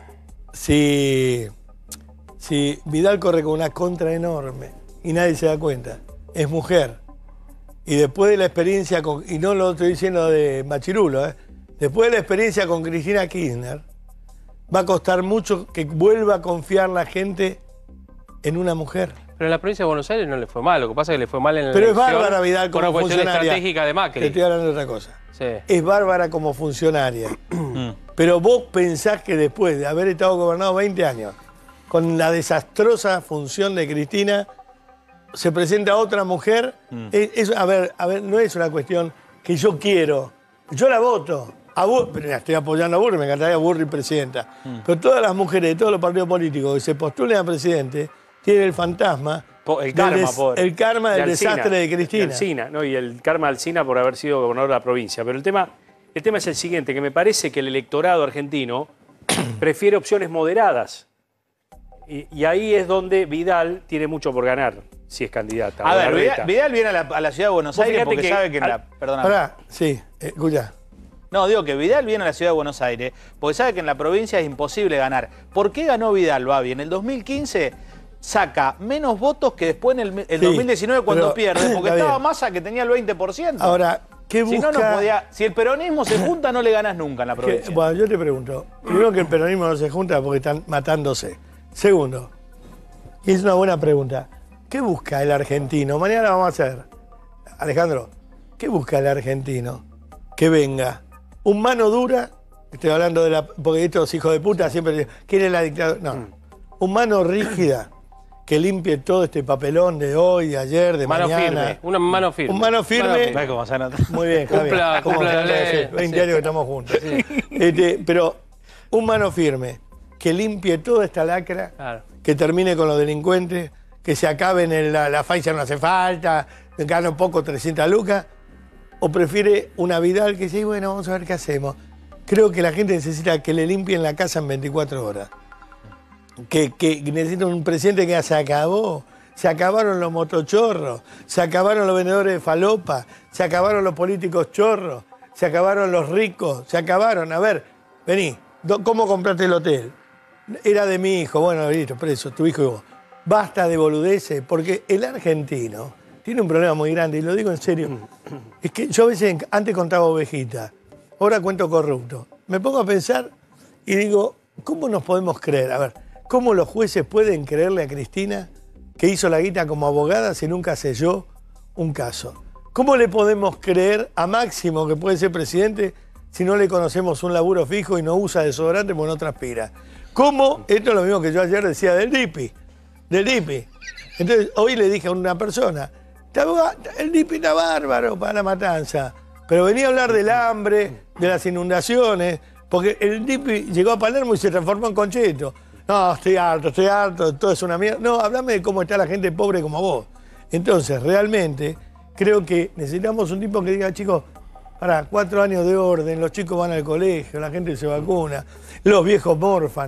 Si, si Vidal corre con una contra enorme y nadie se da cuenta, es mujer, y después de la experiencia con, y no lo estoy diciendo de Machirulo, ¿eh? Después de la experiencia con Cristina Kirchner, va a costar mucho que vuelva a confiar la gente en una mujer. Pero en la provincia de Buenos Aires no le fue mal. Lo que pasa es que le fue mal en la Pero es elección bárbara Vidal por como una cuestión funcionaria. estratégica de Macri. Te estoy hablando de otra cosa. Sí. Es bárbara como funcionaria. Pero vos pensás que después de haber estado gobernado veinte años, con la desastrosa función de Cristina, se presenta otra mujer. Es, es- a, ver, a ver, no es una cuestión que yo quiero. Yo la voto. A Bur- pero la estoy apoyando a Burri, me encantaría Burri presidenta. Pero todas las mujeres de todos los partidos políticos que se postulen a presidente tienen el fantasma, Po- el del karma, des- pobre. el karma del De Alsina, desastre de de Cristina. Alsina, ¿no? Y el karma de Alsina por haber sido gobernador de la provincia. Pero el tema, el tema es el siguiente, que me parece que el electorado argentino prefiere opciones moderadas. Y, y ahí es donde Vidal tiene mucho por ganar, si es candidata. A o ver, Larreta. Vidal, Vidal viene a la, a la ciudad de Buenos Vos Aires fíjate porque que sabe que en al- la... Perdóname. Pará, sí, eh, escucha. No, digo que Vidal viene a la ciudad de Buenos Aires porque sabe que en la provincia es imposible ganar. ¿Por qué ganó Vidal, Babi? En el dos mil quince saca menos votos que después en el, el Sí, dos mil diecinueve cuando pero- pierde, porque está estaba bien. Massa que tenía el veinte por ciento. Ahora, ¿qué si busca? no, no podía. Si el peronismo se junta, no le ganas nunca en la que- provincia. bueno, yo te pregunto. Primero que el peronismo no se junta porque están matándose. Segundo, y es una buena pregunta. ¿Qué busca el argentino? Mañana vamos a hacer. Alejandro, ¿qué busca el argentino? Que venga un mano dura, estoy hablando de la. Porque estos hijos de puta siempre quieren la dictadura. No. Un mano rígida que limpie todo este papelón de hoy, de ayer, de Mano mañana. firme. Una mano firme. Un mano firme. ¿Ves cómo se nota? Muy bien, Javier. Cumpla- ¿Cómo cumpla se la nota ley. eso? veinte Sí. años que estamos juntos. Este, pero un mano firme que limpie toda esta lacra, Claro. que termine con los delincuentes, que se acaben en la, la Pfizer no hace falta, gano poco trescientas lucas, o prefiere una Vidal que dice, bueno, vamos a ver qué hacemos. Creo que la gente necesita que le limpien la casa en veinticuatro horas. Que, que necesita un presidente que ya se acabó se acabaron los motochorros, se acabaron los vendedores de falopa, se acabaron los políticos chorros, se acabaron los ricos, se acabaron. A ver, vení, ¿cómo compraste el hotel? Era de mi hijo, bueno, listo, preso, tu hijo y vos. Basta de boludeces, porque el argentino tiene un problema muy grande, y lo digo en serio. Es que yo a veces, antes contaba ovejita, ahora cuento corrupto. Me pongo a pensar y digo, ¿cómo nos podemos creer? A ver, ¿cómo los jueces pueden creerle a Cristina que hizo la guita como abogada si nunca selló un caso? ¿Cómo le podemos creer a Máximo, que puede ser presidente, si no le conocemos un laburo fijo y no usa desodorante porque no transpira? ¿Cómo? Esto es lo mismo que yo ayer decía del D I P I. Del D I P I. Entonces, hoy le dije a una persona, el D I P I está bárbaro para la matanza, pero venía a hablar del hambre, de las inundaciones, porque el D I P I llegó a Palermo y se transformó en Concheto. No, estoy harto, estoy harto, todo es una mierda. No, hablame de cómo está la gente pobre como vos. Entonces, realmente, creo que necesitamos un tipo que diga, chicos, para cuatro años de orden, los chicos van al colegio, la gente se vacuna, los viejos morfan.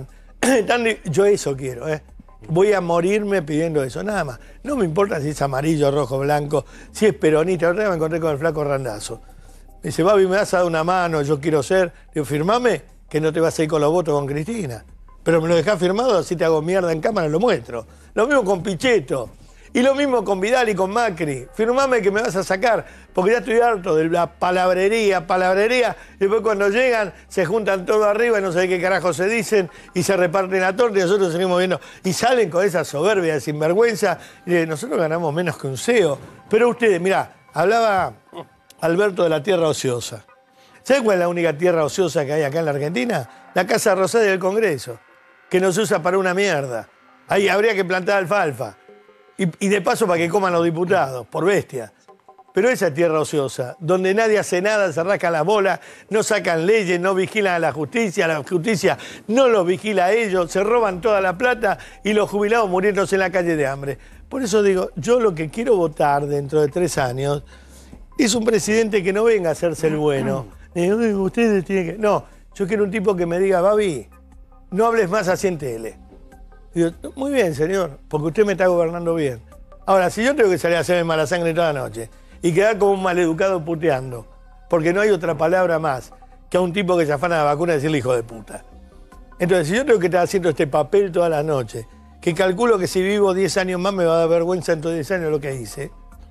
Yo eso quiero, ¿eh? Voy a morirme pidiendo eso, nada más. No me importa si es amarillo, rojo, blanco, si es peronista. Ahora me encontré con el flaco Randazzo. Me dice, Babi, me vas a dar una mano, yo quiero ser. Digo, firmame que no te vas a ir con los votos con Cristina. Pero me lo dejás firmado, así te hago mierda en cámara y lo muestro. Lo mismo con Pichetto. Y lo mismo con Vidal y con Macri. Firmame que me vas a sacar, porque ya estoy harto de la palabrería, palabrería. Y después cuando llegan, se juntan todo arriba y no sé qué carajo se dicen y se reparten la torta y nosotros seguimos viendo. Y salen con esa soberbia de sinvergüenza. Y de, nosotros ganamos menos que un C E O. Pero ustedes, mirá, hablaba Alberto de la tierra ociosa. ¿Saben cuál es la única tierra ociosa que hay acá en la Argentina? La Casa Rosada del Congreso, que no se usa para una mierda. Ahí habría que plantar alfalfa. Y, y de paso para que coman los diputados, por bestia. Pero esa tierra ociosa, donde nadie hace nada, se rasca la bola, no sacan leyes, no vigilan a la justicia, la justicia no los vigila a ellos, se roban toda la plata y los jubilados muriéndose en la calle de hambre. Por eso digo, yo lo que quiero votar dentro de tres años es un presidente que no venga a hacerse el bueno. Ustedes tienen que... No, yo quiero un tipo que me diga, Babi, no hables más así en tele. Digo, muy bien, señor, porque usted me está gobernando bien. Ahora, si yo tengo que salir a hacerme mala sangre toda la noche y quedar como un maleducado puteando, porque no hay otra palabra más que a un tipo que se afana la vacuna y decirle hijo de puta. Entonces, si yo tengo que estar haciendo este papel toda la noche, que calculo que si vivo diez años más me va a dar vergüenza en todos diez años lo que hice,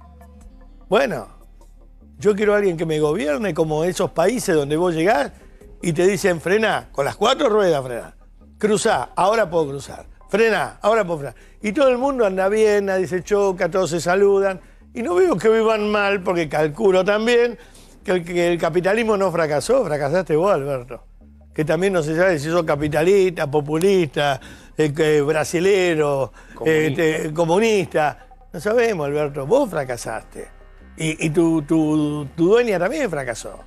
bueno, yo quiero a alguien que me gobierne como esos países donde vos llegás y te dicen frená, con las cuatro ruedas frená, cruzá, ahora puedo cruzar. Frena, ahora puedo frenar. Y todo el mundo anda bien, nadie se choca, todos se saludan. Y no veo que vivan mal, porque calculo también que el, que el capitalismo no fracasó. Fracasaste vos, Alberto. Que también no se sabe si sos capitalista, populista, eh, eh, brasilero, comunista. Eh, comunista. No sabemos, Alberto. Vos fracasaste. Y, y tu, tu, tu dueña también fracasó.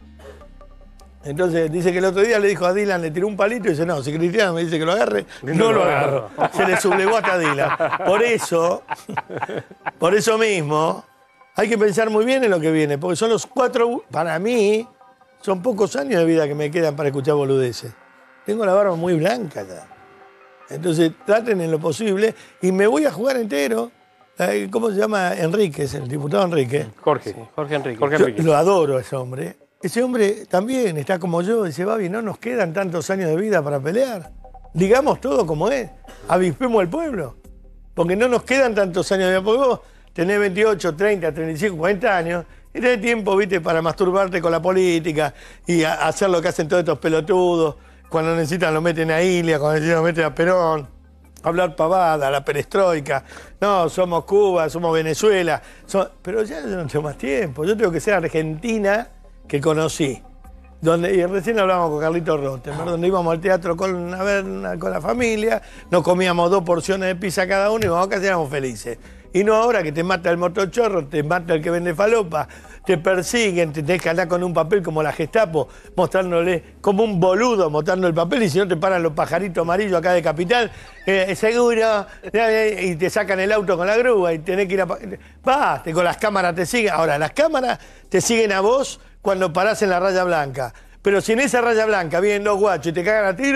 Entonces dice que el otro día le dijo a Dylan, le tiró un palito y dice, no, si Cristiano me dice que lo agarre, no, no lo agarro. Se le sublevó hasta Dylan. Por eso, por eso mismo, hay que pensar muy bien en lo que viene, porque son los cuatro, para mí, son pocos años de vida que me quedan para escuchar boludeces. Tengo la barba muy blanca ya. Entonces traten en lo posible y me voy a jugar entero. ¿Cómo se llama? Enríquez, el diputado Enrique. Jorge, Jorge Enrique. Jorge Enrique. Yo lo adoro a ese hombre. Ese hombre también está como yo, dice, Babi, no nos quedan tantos años de vida para pelear. Digamos todo como es, avispemos al pueblo. Porque no nos quedan tantos años de vida. Porque vos tenés veintiocho, treinta, treinta y cinco, cuarenta años y tenés tiempo, viste, para masturbarte con la política y a hacer lo que hacen todos estos pelotudos. Cuando necesitan lo meten a Ilia, cuando necesitan lo meten a Perón. Hablar pavada, la perestroika. No, somos Cuba, somos Venezuela. Somos... Pero ya yo no tengo más tiempo. Yo tengo que ser Argentina que conocí, donde, y recién hablábamos con Carlito Rotem, donde íbamos al teatro con, a ver, con la familia, nos comíamos dos porciones de pizza cada uno y vamos a casa y éramos felices. Y no ahora que te mata el motochorro, te mata el que vende falopa, te persiguen, te tenés que andar con un papel como la Gestapo, mostrándole como un boludo, mostrando el papel, y si no te paran los pajaritos amarillos acá de Capital, eh, seguro, eh, y te sacan el auto con la grúa y tenés que ir a... Va, con las cámaras te siguen. Ahora, las cámaras te siguen a vos cuando parás en la raya blanca. Pero si en esa raya blanca vienen dos guachos y te cagan a tiro,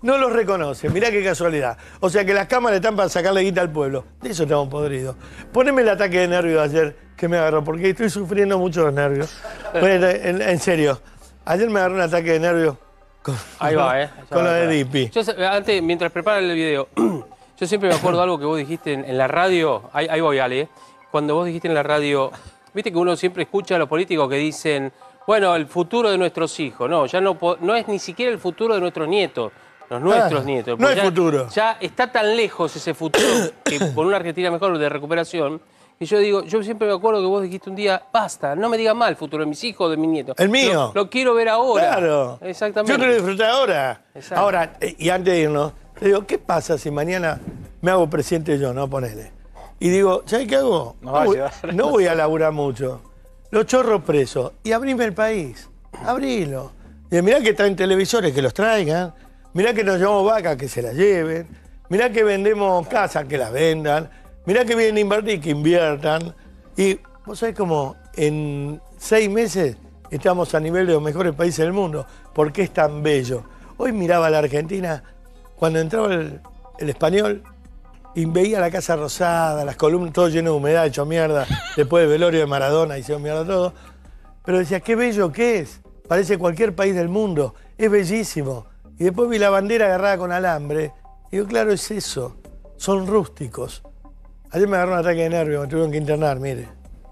no los reconoce. Mirá qué casualidad. O sea que las cámaras están para sacarle guita al pueblo. De eso estamos podridos. Poneme el ataque de nervios de ayer que me agarró, porque estoy sufriendo mucho los nervios. Bueno, en, en serio, ayer me agarró un ataque de nervios con, Ahí va, ¿eh? Ya con va, lo de ya va. Dipi. Yo, antes, mientras preparan el video, yo siempre me acuerdo algo que vos dijiste en, en la radio. Ahí, ahí voy, Ale. ¿eh? Cuando vos dijiste en la radio, viste que uno siempre escucha a los políticos que dicen, bueno, el futuro de nuestros hijos. No, ya no, no es ni siquiera el futuro de nuestros nietos. Los nuestros Ah, nietos. no hay ya, futuro. Ya está tan lejos ese futuro que con una Argentina mejor de recuperación. Y yo digo, yo siempre me acuerdo que vos dijiste un día, basta, no me digas mal el futuro de mis hijos o de mis nietos. El mío. Lo, lo quiero ver ahora. Claro. Exactamente. Yo quiero disfrutar ahora. Exacto. Ahora, eh, y antes de irnos, le digo, ¿qué pasa si mañana me hago presidente yo, no? Ponele. Y digo, ¿sabes qué hago? Nos va a voy, llevar. no voy a laburar mucho. Los chorros presos. Y abrime el país. Abrilo. Y mirá que traen televisores, que los traigan. Mirá que nos llevamos vacas, que se las lleven. Mirá que vendemos casas, que las vendan. Mirá que vienen a invertir, que inviertan. Y vos sabés cómo en seis meses estamos a nivel de los mejores países del mundo. ¿Por qué es tan bello? Hoy miraba a la Argentina, cuando entraba el, el español, y veía la Casa Rosada, las columnas, todo lleno de humedad, hecho mierda, después del velorio de Maradona, hicieron mierda todo. Pero decía, qué bello que es. Parece cualquier país del mundo. Es bellísimo. Y después vi la bandera agarrada con alambre. Y digo, claro, es eso. Son rústicos. Ayer me agarró un ataque de nervios, me tuvieron que internar, mire.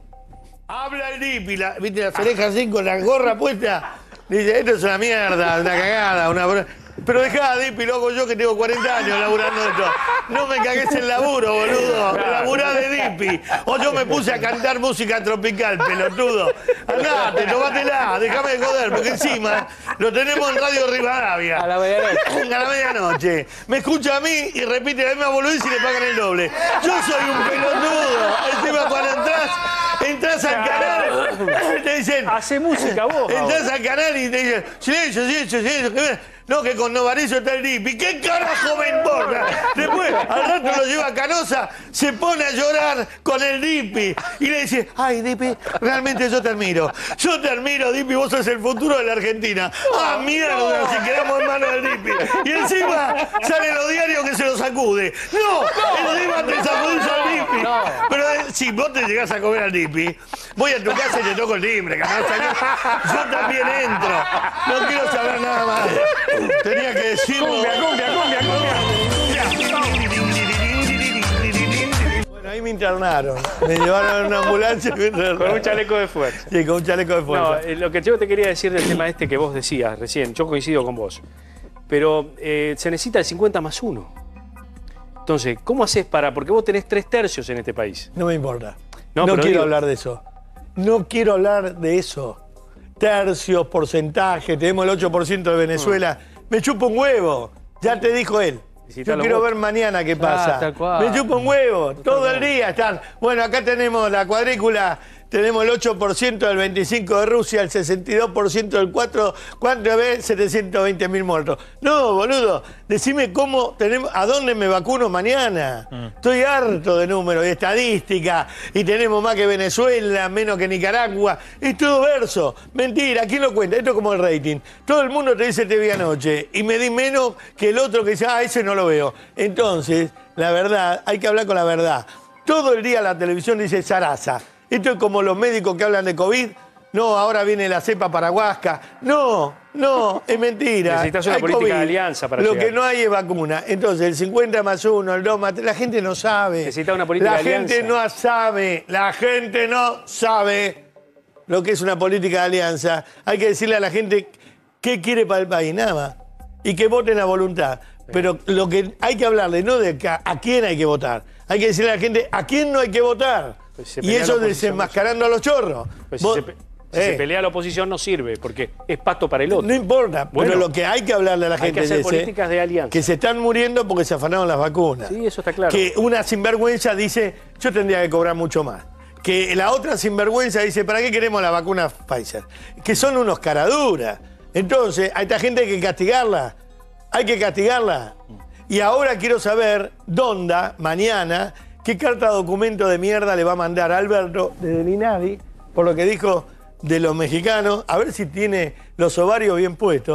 Habla el Dipi, la, viste las orejas así con la gorra puesta. Dice, esto es una mierda, una cagada, una... Pero dejá, Dipi, loco, yo que tengo cuarenta años laburando esto. No me cagues el laburo, boludo. Laburá de Dipi. O yo me puse a cantar música tropical, pelotudo. Andate, tomátela, déjame de joder, porque encima lo tenemos en Radio Rivadavia. A la medianoche. A la medianoche. Me escucha a mí y repite la misma boludez y le pagan el doble. Yo soy un pelotudo. Encima cuando entras, entras al canal, te dicen... Hace música vos. Entras al canal y te dicen, silencio, silencio, silencio. No, que con Novarecio está el Dipi. ¿Qué carajo me importa? Después, al rato lo lleva a Canosa, se pone a llorar con el Dipi. Y le dice, ay, Dipi, realmente yo te admiro. Yo te admiro, Dipi, vos sos el futuro de la Argentina. ¡Ah, mierda! Si quedamos en manos del Dipi. Y encima salen los diarios que se lo sacude. ¡No! Encima te sacudís al Dipi. Pero eh, si vos te llegás a comer al Dipi, voy a tu casa y te toco el timbre, Canosa. Yo también entro. No quiero saber nada más. Tenía que decirlo. Cumbia, cumbia, cumbia, cumbia. Bueno, ahí me internaron. Me llevaron a una ambulancia y me internaron. Con un chaleco de fuerza. Sí, con un chaleco de No, fuerza. eh, lo que yo te quería decir del tema este que vos decías recién, yo coincido con vos, pero eh, se necesita el cincuenta más uno. Entonces, ¿cómo haces para...? Porque vos tenés tres tercios en este país. No me importa. No, No, pero quiero digo- hablar de eso. No quiero hablar de eso. Tercios, porcentaje, tenemos el ocho por ciento de Venezuela. Me chupa un huevo. Ya te dijo él. Necesita Yo los quiero votos. ver mañana qué Ah, pasa. tal cual. Me chupa un huevo. Todo el día están. Bueno, acá tenemos la cuadrícula. Tenemos el ocho por ciento del veinticinco de Rusia, el sesenta y dos por ciento del cuatro. ¿Cuánto ves? setecientos veinte mil muertos. No, boludo. Decime cómo tenemos, a dónde me vacuno mañana. Estoy harto de números y estadística. Y tenemos más que Venezuela, menos que Nicaragua. Es todo verso. Mentira, ¿quién lo cuenta? Esto es como el rating. Todo el mundo te dice te vi anoche. Y me di menos que el otro que dice, ah, ese no lo veo. Entonces, la verdad, hay que hablar con la verdad. Todo el día la televisión dice zaraza. Esto es como los médicos que hablan de COVID. No, ahora viene la cepa paraguasca. No, no, es mentira. Necesitas una Hay política COVID. de alianza para Lo llegar. que no hay es vacuna. Entonces, el cincuenta más uno, el dos más tres, la gente no sabe. Necesita una política La de alianza. gente no sabe. La gente no sabe lo que es una política de alianza. Hay que decirle a la gente qué quiere para el país, nada más. Y que voten a voluntad. Pero lo que hay que hablarle, no de a, a quién hay que votar. Hay que decirle a la gente a quién no hay que votar. Pues se Y pelea la eso oposición, desenmascarando a los chorros. Pues si Vos- se, pe- si eh, se pelea la oposición no sirve, porque es pasto para el otro. no importa, Bueno, pero lo que hay que hablarle a la hay gente que hacer es ese, políticas de alianza. que se están muriendo porque se afanaron las vacunas. Sí, eso está claro. Que una sinvergüenza dice, yo tendría que cobrar mucho más. Que la otra sinvergüenza dice, ¿para qué queremos la vacuna Pfizer? Que son unos caraduras. Entonces, a esta gente hay que castigarla. Hay que castigarla. Y ahora quiero saber, Donda, mañana, qué carta documento de mierda le va a mandar a Alberto desde el INADI, por lo que dijo de los mexicanos, a ver si tiene los ovarios bien puestos,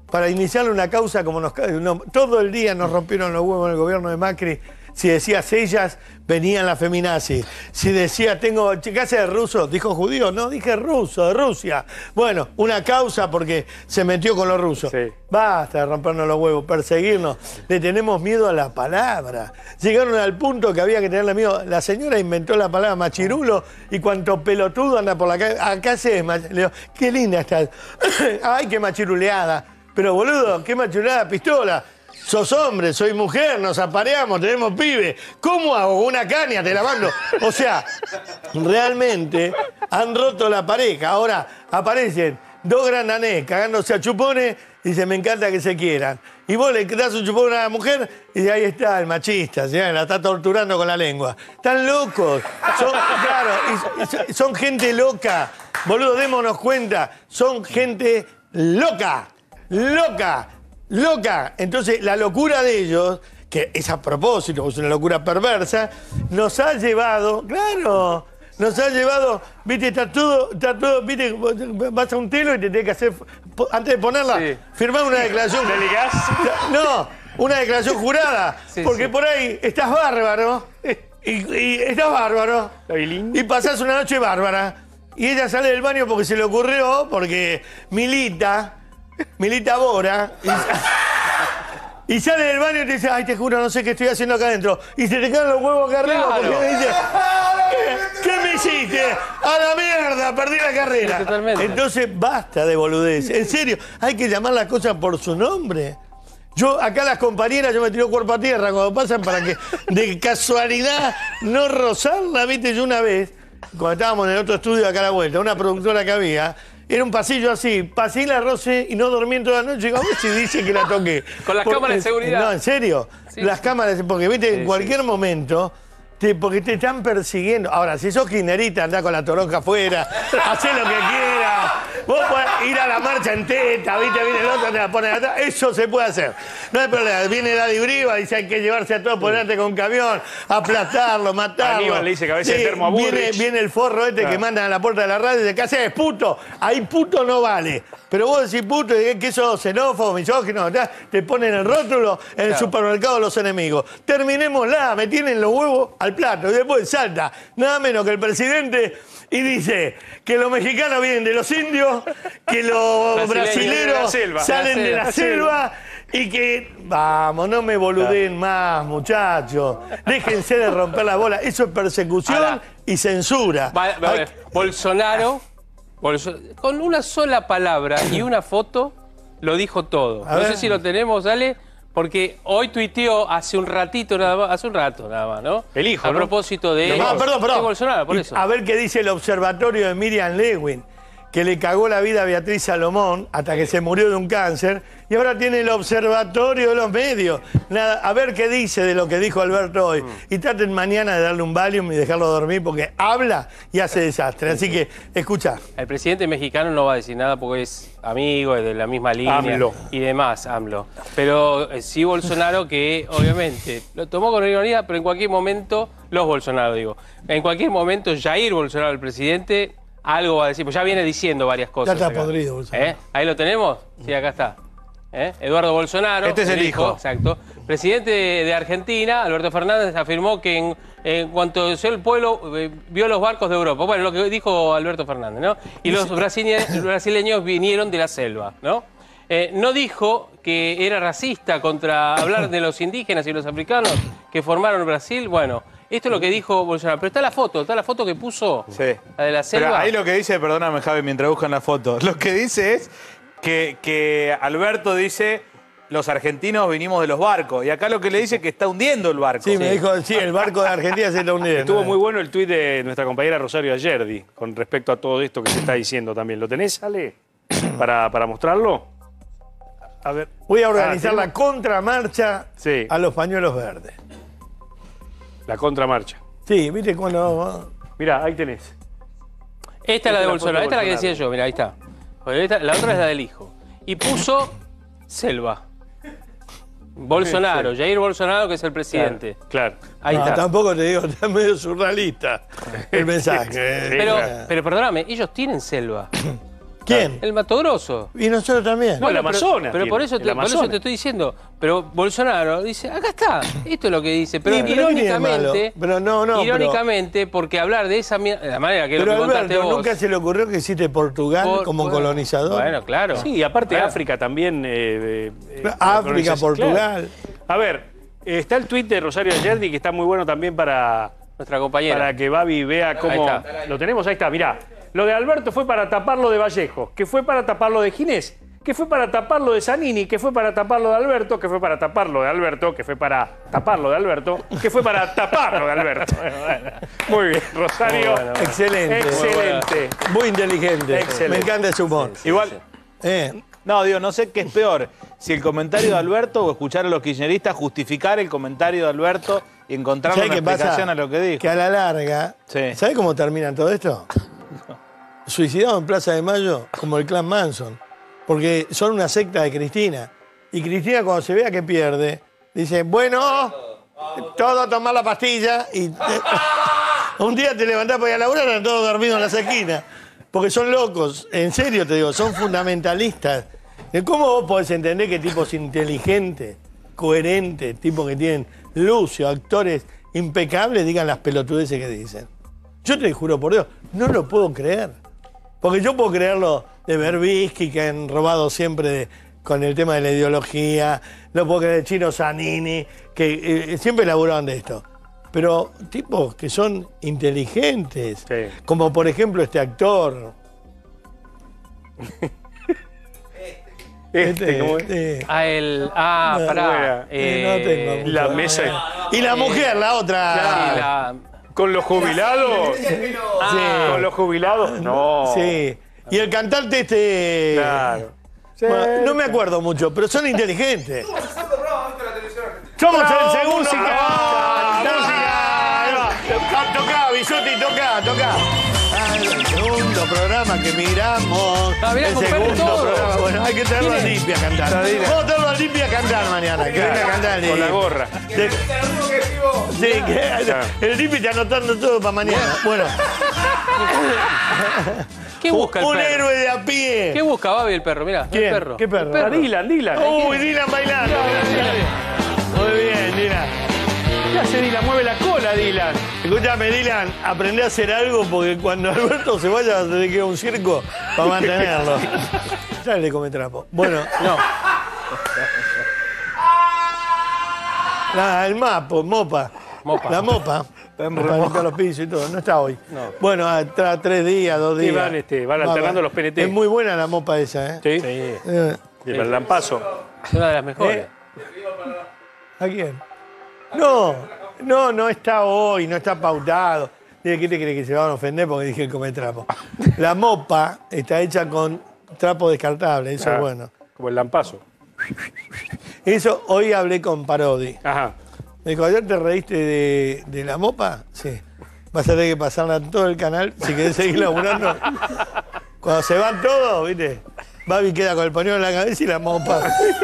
para iniciarle una causa como nos... No, todo el día nos rompieron los huevos en el gobierno de Macri. Si decías ellas, venían las feminazis. Si decía, tengo... ¿Qué hace de ruso? ¿Dijo judío? No, dije ruso, de Rusia. Bueno, una causa porque se metió con los rusos. Sí. Basta de rompernos los huevos, perseguirnos. Le tenemos miedo a la palabra. Llegaron al punto que había que tenerle miedo. La señora inventó la palabra machirulo y cuanto pelotudo anda por la calle. Acá se es mach... Le digo, qué linda estás. Ay, qué machiruleada. Pero boludo, qué machiruleada, pistola. Sos hombre, soy mujer, nos apareamos, tenemos pibe. ¿Cómo hago? Una caña te la mando. O sea, realmente han roto la pareja. Ahora aparecen dos grandanés cagándose a chupones y dicen, me encanta que se quieran. Y vos le das un chupón a una mujer y ahí está el machista, ¿sí? La está torturando con la lengua. Están locos. Son, claro, y, y son gente loca. Boludo, démonos cuenta. Son gente loca. Loca. Loca. Entonces, la locura de ellos, que es a propósito, es una locura perversa, nos ha llevado, claro, nos ha llevado, viste, está todo, está todo, viste, vas a un telo y te tenés que hacer, antes de ponerla, sí. firmar una declaración. ¿Te ligás? No, una declaración jurada, Sí, porque sí. por ahí estás bárbaro, y, y estás bárbaro, y pasás una noche bárbara, y ella sale del baño porque se le ocurrió, porque milita, Milita Bora, y, y sale del baño y te dice, ay, te juro, no sé qué estoy haciendo acá adentro. Y se te caen los huevos acá arriba Claro. porque dice, ¿qué, ¿qué me hiciste? A la mierda, perdí la carrera. Sí, totalmente. Entonces, basta de boludez. En serio, hay que llamar las cosas por su nombre. Yo, acá las compañeras, yo me tiro cuerpo a tierra cuando pasan para que, de casualidad, no rozarla, viste, yo una vez, cuando estábamos en el otro estudio acá a la vuelta, una productora que había, era un pasillo así, pasé y la roce y no dormí en toda la noche. Digo, a ver si dice que la toqué. Con las Porque- cámaras de seguridad. No, en serio. Sí. Las cámaras, porque viste, Sí, en cualquier sí. momento, te- porque te están persiguiendo. Ahora, si sos kirchnerista, andá con la toronja afuera, hacé lo que quieras. Vos podés ir a la marcha en teta, viste, viene el otro, te la ponen atrás. Eso se puede hacer. No hay problema. Viene Daddy Briva, dice hay que llevarse a todos por delante con un camión, aplastarlo, matarlo. Aníbal le dice cabeza de termo a viene, Bullrich. viene el forro este Claro. que mandan a la puerta de la radio y dice, ¿qué haces, puto? Ahí puto no vale. Pero vos decís puto y ¿qué sos? Xenófobo, misógino, te- te ponen el rótulo en el Claro. supermercado de los enemigos. Terminémosla, me tienen los huevos al plato y después salta nada menos que el presidente y dice que los mexicanos vienen de los indios, que los Brasileños brasileros de la selva. salen La de la selva. selva y que, vamos, no me boludeen más, muchachos. Déjense de romper la bola. Eso es persecución Ahora, y censura. Va- va- Hay- Bolsonaro, Bolso- con una sola palabra y una foto, lo dijo todo. A No ver. sé si lo tenemos, Ale, porque hoy tuiteó hace un ratito nada más, hace un rato nada más, ¿no? El hijo, A ¿no? propósito de, Ah, perdón, perdón. de Bolsonaro, por Y eso. A ver qué dice el observatorio de Miriam Lewin, que le cagó la vida a Beatriz Salomón hasta que se murió de un cáncer, y ahora tiene el observatorio de los medios. Nada, a ver qué dice de lo que dijo Alberto hoy. Y traten mañana de darle un Valium y dejarlo dormir porque habla y hace desastre. Así que, escucha. El presidente mexicano no va a decir nada porque es amigo, es de la misma línea AMLO. y demás, AMLO. Pero eh, sí Bolsonaro, que obviamente lo tomó con ironía, pero en cualquier momento, los Bolsonaro digo, en cualquier momento Jair Bolsonaro, el presidente, algo va a decir, pues ya viene diciendo varias cosas. está acá. podrido, Bolsonaro. ¿Eh? ¿Ahí lo tenemos? Sí, acá está. ¿Eh? Eduardo Bolsonaro. Este es el hijo. Exacto. Presidente de, de Argentina, Alberto Fernández, afirmó que en, en cuanto el pueblo eh, vio los barcos de Europa. Bueno, lo que dijo Alberto Fernández, ¿no? Y los brasile- brasileños vinieron de la selva, ¿no? Eh, no dijo que era racista contra hablar de los indígenas y los africanos que formaron Brasil. Bueno, esto es lo que dijo Bolsonaro. Pero está la foto, está la foto que puso, Sí. la de la selva. Pero ahí lo que dice, perdóname Javi, mientras buscan la foto, lo que dice es que, que Alberto dice, los argentinos vinimos de los barcos, y acá lo que le dice es que está hundiendo el barco. Sí, me dijo, sí, el barco de Argentina se está hundiendo. Estuvo muy bueno el tuit de nuestra compañera Rosario Ayerdi con respecto a todo esto que se está diciendo también. ¿Lo tenés, Ale? Para, para mostrarlo. A ver. Voy a organizar Ah, la contramarcha Sí. a los pañuelos verdes. La contramarcha. Sí, viste cuando... Mirá, ahí tenés. Esta es la de la Bolsonaro, foto esta es la que Bolsonaro. decía yo, mira, ahí está. Porque esta- la otra es la del hijo. Y puso selva. Bolsonaro, Sí. Jair Bolsonaro, que es el presidente. Claro. Ahí No, está. tampoco te digo, está medio surrealista el mensaje. Pero, pero perdóname, ellos tienen selva. ¿Quién? El Mato Grosso. Y nosotros también. No, el Bueno, pero- Amazonas Pero, tiene, por, eso el te, por eso Amazonas. te estoy diciendo. Pero Bolsonaro dice, acá está. Esto es lo que dice. Pero Sí, pero ¿qué tiene de malo? irónicamente, Pero no, no, irónicamente, porque hablar de esa mi- de la manera que Pero lo que contaste Alberto, vos. ¿nunca se le ocurrió que existe Portugal por- como bueno, colonizador? Bueno, claro. Sí, y aparte Claro. África también. eh, eh, la África, colonización, Portugal. claro. A ver, eh, está el tuit de Rosario Ayerdi que está muy bueno también para, Nuestra compañera. para que Babi vea cómo... Ahí está. Lo tenemos, ahí está, mirá. Lo de Alberto fue para taparlo de Vallejo, que fue para taparlo de Ginés, que fue para taparlo de Zanini, que fue para taparlo de Alberto, que fue para taparlo de Alberto, que fue para taparlo de Alberto, que fue para taparlo de Alberto. Muy bien, Rosario. Muy bueno. Excelente. Excelente. Muy inteligente. Excelente. Me encanta ese humor. Igual, Eh, no, digo, no sé qué es peor, si el comentario de Alberto o escuchar a los kirchneristas justificar el comentario de Alberto y encontrar una ¿Sabes qué explicación pasa? a lo que dijo. Que a la larga, Sí. ¿sabes cómo termina todo esto? Suicidado en Plaza de Mayo como el clan Manson. Porque son una secta de Cristina. Y Cristina cuando se vea que pierde, dice, bueno, todo a tomar la pastilla y te- un día te levantás para ir a laburar y están todos dormidos en las esquinas. Porque son locos, en serio te digo, son fundamentalistas. ¿Cómo vos podés entender que tipos inteligentes, coherentes, tipos que tienen lucio, actores impecables, digan las pelotudeces que dicen? Yo te juro por Dios, no lo puedo creer. Porque yo puedo creerlo de Berbisky, que han robado siempre de- con el tema de la ideología, lo puedo creer de Chino Zanini, que eh, siempre laburaban de esto. Pero tipos que son inteligentes, Sí. como por ejemplo este actor. Este, ¿cómo es? este, Ah, el. Ah, No, pará. bueno, eh, no tengo mucho. la mesa- Y la mujer, la otra. Sí, la- ¿Con los jubilados? Ah, ¿Con los jubilados? No. Sí. Y el cantante este. Claro. Bueno, no me acuerdo mucho, pero son inteligentes. Somos Bravo, el segundo. música. ¡Ah, música! Toca, Bisotti, toca, toca. Ah, el segundo programa que miramos. Ah, mirá, el compadre, segundo todo. programa. Bueno, hay que traerlo a ¿Quién es? Limpia a cantar. Vamos a traerlo a Limpia a cantar mañana. Que venga a cantar. Con la eh, gorra. de- Sí, que el Limpia está anotando todo para mañana. Bueno, ¿Qué busca el un perro? héroe de a pie. ¿Qué busca Babi el perro? Mirá, ¿Quién? el perro. ¿Qué perro? El Ah, Dylan, Dylan. Uy, Dylan bailando. Muy bien, Dylan. ¿Qué hace Dylan? Mueve la cola, Dylan. Escúchame, Dylan, aprendí a hacer algo porque cuando Alberto se vaya vas a tener que ir a un circo para mantenerlo. Ya le come trapo. Bueno, No. la, el mapo, mopa. Mopa. La mopa. Para limpiar los pisos y todo. No está hoy. No. Bueno, hasta tres días, dos Sí, días. van, este, van alternando los P N T. Es muy buena la mopa esa, ¿eh? Sí. Eh, Y para el lampazo. Es una de las mejores. ¿Eh? ¿A quién? No, no, no está hoy, no está pautado. Dile, ¿qué te cree que se van a ofender porque dije el come trapo? La mopa está hecha con trapo descartable, eso Ah, es bueno. Como el lampazo. Eso, hoy hablé con Parodi. Ajá. Me dijo, ¿ayer te reíste de, de la mopa? Sí. Vas a tener que pasarla en todo el canal si querés seguir laburando. Cuando se van todos, ¿viste? Babi queda con el pañuelo en la cabeza y la mopa.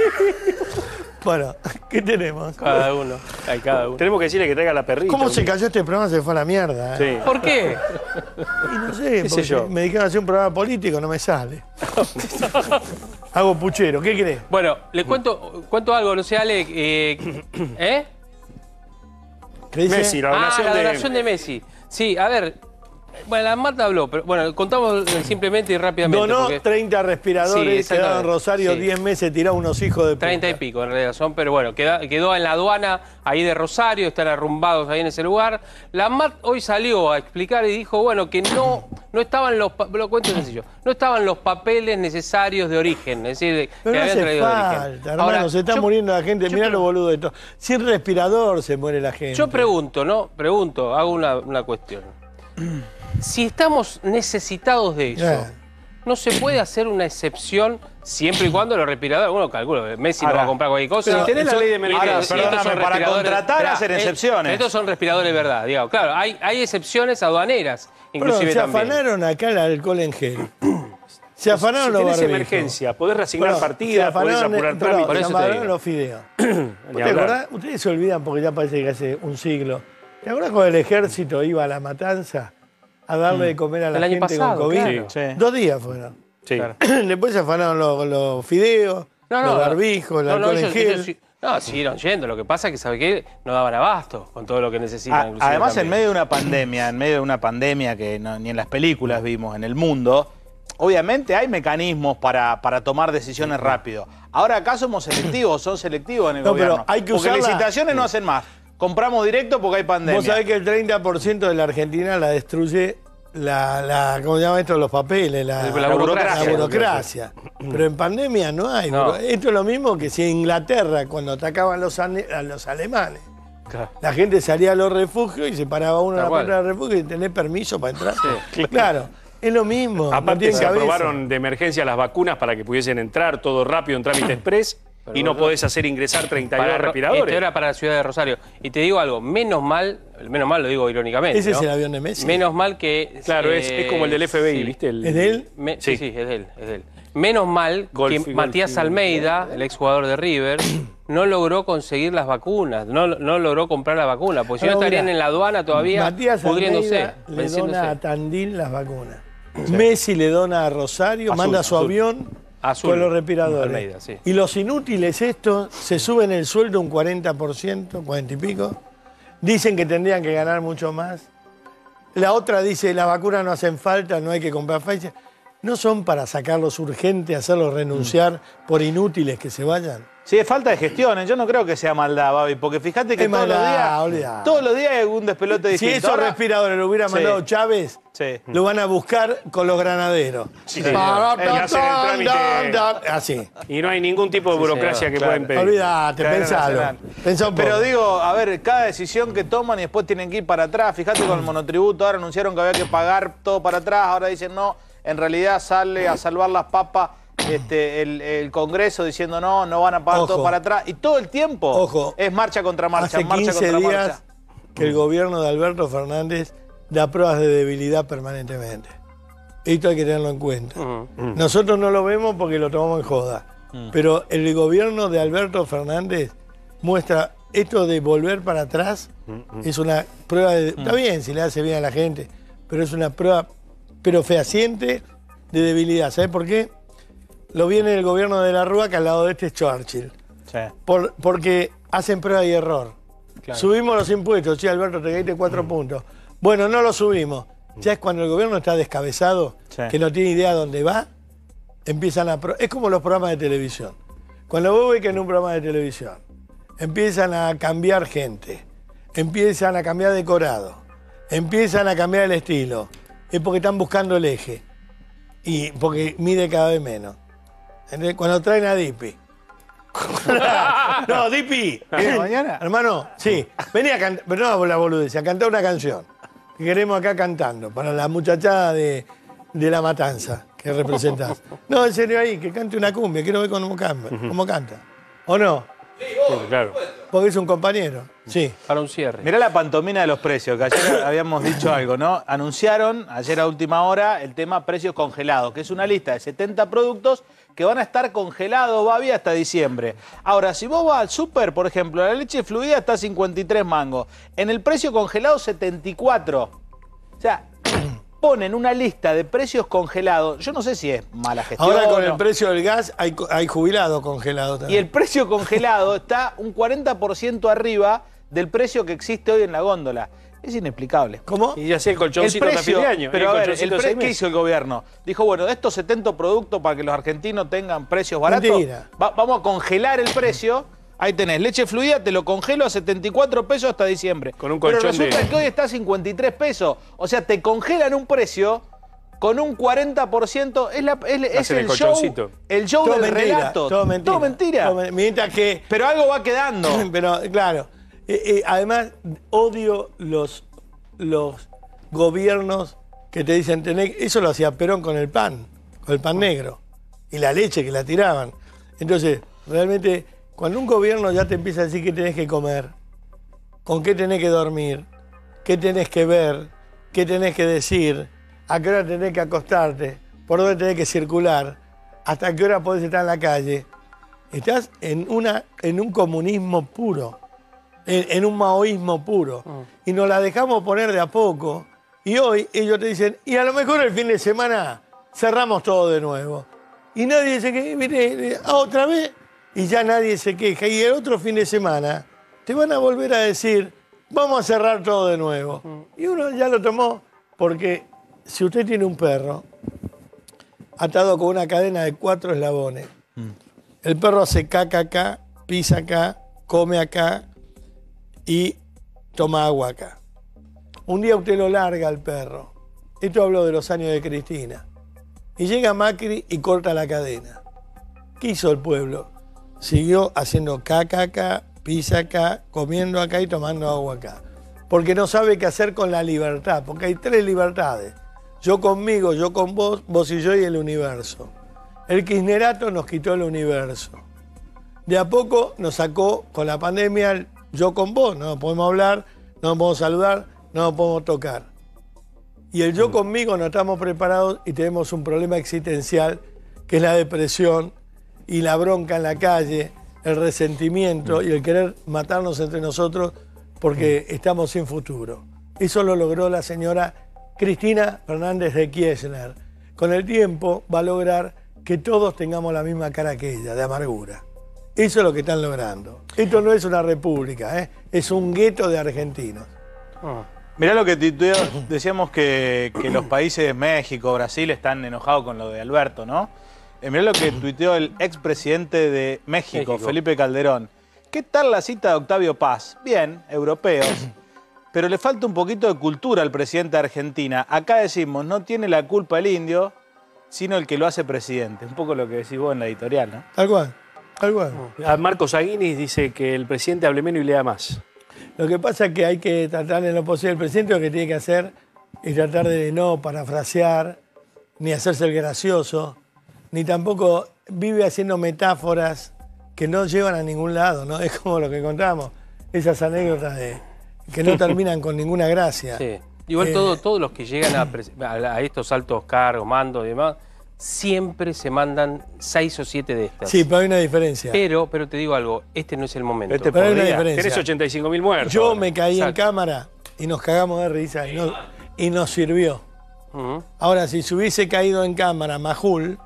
Bueno, ¿qué tenemos? Cada uno. Hay cada uno. Tenemos que decirle que traiga la perrita. ¿Cómo se cayó este programa? Se fue a la mierda. ¿eh? Sí. ¿Por qué? Y no sé, sé porque yo? me dijeron hacer un programa político, no me sale. Hago puchero, ¿qué crees? Bueno, le cuento, cuento algo, no sé, Ale. Eh, ¿Eh? ¿Qué dice? Messi, la Ah, donación la de... donación de Messi. Sí, a ver. Bueno, la Marta habló, pero bueno, contamos simplemente y rápidamente. Donó porque treinta Sí, respiradores, quedaron en exactamente. Rosario Sí. diez meses, tiraron unos hijos de puta. treinta y pico en realidad son, pero bueno, queda- quedó en la aduana ahí de Rosario, están arrumbados ahí en ese lugar. La M A T hoy salió a explicar y dijo, bueno, que no, no estaban los, pa- lo cuento sencillo, no estaban los papeles necesarios de origen, es decir, de- Pero que no habían hace traído de falta, origen. hermano, Ahora, se está yo- muriendo la gente, yo mirá pre- lo boludo de esto. Sin respirador se muere la gente. Yo pregunto, ¿no? Pregunto, hago una, una cuestión. Si estamos necesitados de eso, Yeah. ¿no se puede hacer una excepción siempre y cuando los respiradores, bueno, calculo, Messi no Ahora, va a comprar cualquier cosa? pero tenés la Son- ley de mercado. y- y Ahora, estos perdóname, son para respiradores- contratar Esperá, hacen eh, excepciones. Estos son respiradores de verdad, digamos. Claro, hay, hay excepciones aduaneras, Pero inclusive se también. afanaron acá el alcohol en gel. Se afanaron Si los tenés barbijos. emergencia, podés reasignar Bueno, partidas, se podés afanaron- apurar pero trámites. Por se eso te afanaron digo. los fideos. Ni ¿Te hablar. acordás? Ustedes se olvidan porque ya parece que hace un siglo. ¿Te acordás cuando el ejército iba a la matanza a darle de comer a la El año gente pasado, con COVID? claro. Sí. Dos días fueron. Sí. Claro. Después se afanaron los, los fideos, No, no, los no. barbijos, el No, no, alcohol en ellos- gel. ellos sí- no, siguieron yendo. Lo que pasa es que, ¿sabe qué? No daban abasto con todo lo que necesitan. A- inclusive además, en también. medio de una pandemia, en medio de una pandemia que no- ni en las películas vimos, en el mundo, obviamente hay mecanismos para, para tomar decisiones rápido. Ahora acá somos selectivos, son selectivos en el No, pero gobierno. hay que porque usarla- licitaciones no hacen más. Compramos directo porque hay pandemia. Vos sabés que el treinta por ciento de la Argentina la destruye la, la ¿cómo se llama esto? Los papeles, la, La burocracia. la burocracia. Pero en pandemia no hay. No. buro- Esto es lo mismo que si en Inglaterra, cuando atacaban los ane- a los alemanes, Claro. la gente salía a los refugios y se paraba uno en Tal la cual. puerta del refugio y tenés permiso para entrar. Sí. Claro, es lo mismo. no Aparte tienen se cabeza. aprobaron de emergencia las vacunas para que pudiesen entrar todo rápido en trámite express y no podés hacer ingresar treinta y dos Para, respiradores. Esto era para la ciudad de Rosario. Y te digo algo, menos mal, menos mal lo digo irónicamente. Ese ¿no? es el avión de Messi. Menos mal que. Claro, es, eh, es como el del F B I, sí. ¿viste? El- ¿Es de él? Me- sí. Sí. sí, es de él, es de él. Menos mal Golf y que golf Matías y- Almeida, el exjugador de River, no logró conseguir las vacunas, no, no logró comprar la vacuna, porque si no Ahora, estarían en la aduana todavía Matías pudriéndose, Almeida le venciéndose. dona a Tandil las vacunas. Messi le dona a Rosario, Azul, manda su azul. avión Azul. con los respiradores. Almeida, sí. Y los inútiles estos se suben el sueldo un cuarenta por ciento, cuarenta y pico. Dicen que tendrían que ganar mucho más. La otra dice, las vacunas no hacen falta, no hay que comprar Pfizer. No son para sacarlos urgentes, hacerlos renunciar por inútiles que se vayan. Sí, es falta de gestión. ¿eh? Yo no creo que sea maldad, Babi, porque fíjate que Es todos, maldad, los días, olvidá. todos los días hay algún despelote Si distinto. esos Ahora- respiradores lo hubiera Sí. mandado Chávez, Sí. lo van a buscar con los granaderos. Sí, Pa, señor. Y ta, hacen el tan, trámite. tan, tan, Así. Y no hay ningún tipo de Sí, burocracia señor. que Claro. pueden pedir. Olvídate, Cadena pensalo. nacional. Pensá un poco. Pero digo, a ver, cada decisión que toman y después tienen que ir para atrás. Fíjate con el monotributo, ahora anunciaron que había que pagar todo para atrás, ahora dicen no, en realidad sale a salvar las papas este, el, el Congreso diciendo no, no van a pagar Ojo. todo para atrás. Y todo el tiempo Ojo. es marcha contra marcha, Hace marcha quince contra días marcha. que el gobierno de Alberto Fernández da pruebas de debilidad permanentemente. Esto hay que tenerlo en cuenta. Ujú. Nosotros no lo vemos porque lo tomamos en joda. Pero el gobierno de Alberto Fernández muestra esto de volver para atrás. Es una prueba de... Está bien si le hace bien a la gente, pero es una prueba, pero fehaciente, de debilidad. ¿Sabes por qué? Lo viene el gobierno de la Rúa, que al lado de este es Churchill. Sí. Por- porque hacen prueba y error. Claro. Subimos los impuestos, sí, Alberto, te caíste cuatro puntos. Bueno, no lo subimos. Ya es cuando el gobierno está descabezado, Sí. que no tiene idea dónde va, empiezan a... pro- Es como los programas de televisión. Cuando vos ves que en un programa de televisión empiezan a cambiar gente, empiezan a cambiar decorado, empiezan a cambiar el estilo, es porque están buscando el eje. Y porque mide cada vez menos. ¿Entendés? Cuando traen a Dipi. No, Dipi. ¿Viene mañana? Hermano, sí. Vení a cantar, pero no la boludez, a cantar una canción. Que queremos acá cantando, para la muchachada de, de La Matanza que representás. No, en serio ahí, que cante una cumbia, quiero ver cómo canta. Cómo canta. ¿O no? Sí, claro. Porque es un compañero. Sí. Para un cierre. Mirá la pantomina de los precios, que ayer habíamos dicho algo, ¿no? Anunciaron ayer a última hora el tema precios congelados, que es una lista de setenta productos que van a estar congelados, Babi, hasta diciembre. Ahora, si vos vas al súper, por ejemplo, la leche fluida está a cincuenta y tres mangos. En el precio congelado, setenta y cuatro. O sea, ponen una lista de precios congelados. Yo no sé si es mala gestión. Ahora con o no. el precio del gas hay, co- hay jubilados congelados Y también. el precio congelado está un cuarenta por ciento arriba del precio que existe hoy en la góndola. Es inexplicable. ¿Cómo? Y ya sé el colchoncito El hasta fin precio, de año. pero el a ver, el colchoncito de pre- seis ¿qué meses. hizo el gobierno? Dijo, bueno, de estos setenta productos para que los argentinos tengan precios baratos, Mentira. va- vamos a congelar el precio. Ahí tenés, leche fluida, te lo congelo a setenta y cuatro pesos hasta diciembre. Con un Pero colchón de- resulta que hoy está a cincuenta y tres pesos. O sea, te congelan un precio con un cuarenta por ciento. Es, la, es, es Hacen el el, show, colchoncito. el show Todo del mentira, relato. todo mentira. Todo mentira. Todo men- mientras que... Pero algo va quedando. Pero, claro. eh, eh, además, odio los, los gobiernos que te dicen tener... Eso lo hacía Perón con el pan, con el pan negro. Y la leche que la tiraban. Entonces, realmente, cuando un gobierno ya te empieza a decir qué tenés que comer, con qué tenés que dormir, qué tenés que ver, qué tenés que decir, a qué hora tenés que acostarte, por dónde tenés que circular, hasta qué hora podés estar en la calle, estás en, una, en un comunismo puro, en, en un maoísmo puro. Y nos la dejamos poner de a poco. Y hoy ellos te dicen, y a lo mejor el fin de semana cerramos todo de nuevo. Y nadie se queja, mire, ah, otra vez, y ya nadie se queja. Y el otro fin de semana te van a volver a decir, vamos a cerrar todo de nuevo. Y uno ya lo tomó, porque si usted tiene un perro atado con una cadena de cuatro eslabones, mm. el perro hace caca acá, pisa acá, come acá y toma agua acá. Un día usted lo larga al perro. Esto hablo de los años de Cristina. Y llega Macri y corta la cadena. ¿Qué hizo el pueblo? Siguió haciendo caca acá, pisa acá, comiendo acá y tomando agua acá. Porque no sabe qué hacer con la libertad, porque hay tres libertades. Yo conmigo, yo con vos, vos y yo y el universo. El kirchnerato nos quitó el universo. De a poco nos sacó con la pandemia el yo con vos. No nos podemos hablar, no nos podemos saludar, no nos podemos tocar. Y el yo conmigo no estamos preparados y tenemos un problema existencial que es la depresión y la bronca en la calle, el resentimiento y el querer matarnos entre nosotros porque estamos sin futuro. Eso lo logró la señora Cristina Fernández de Kirchner. Con el tiempo va a lograr que todos tengamos la misma cara que ella, de amargura. Eso es lo que están logrando. Esto no es una república, ¿eh? Es un gueto de argentinos. Oh. Mirá lo que tuiteó, decíamos que, que los países de México, Brasil están enojados con lo de Alberto, ¿no? Eh, mirá lo que tuiteó el expresidente de México, México, Felipe Calderón. ¿Qué tal la cita de Octavio Paz? Bien, europeos, pero le falta un poquito de cultura al presidente de Argentina. Acá decimos, no tiene la culpa el indio, sino el que lo hace presidente. Un poco lo que decís vos en la editorial, ¿no? Tal cual, tal cual. A Marcos Aguinis dice que el presidente hable menos y lea más. Lo que pasa es que hay que tratar en lo posible. El presidente lo que tiene que hacer es tratar de no parafrasear, ni hacerse el gracioso, ni tampoco vive haciendo metáforas que no llevan a ningún lado, ¿no? Es como lo que contamos, esas anécdotas de, que no terminan con ninguna gracia. Sí. Igual eh, todo, todos los que llegan a, a estos altos cargos, mandos y demás, siempre se mandan seis o siete de estas. Sí, pero hay una diferencia. Pero, pero te digo algo, este no es el momento. Este pero hay una diferencia. Tenés ochenta y cinco mil muertos. Yo me caí Exacto. en cámara y nos cagamos de risa y, no, y nos sirvió. Uh-huh. Ahora, si se hubiese caído en cámara Majul,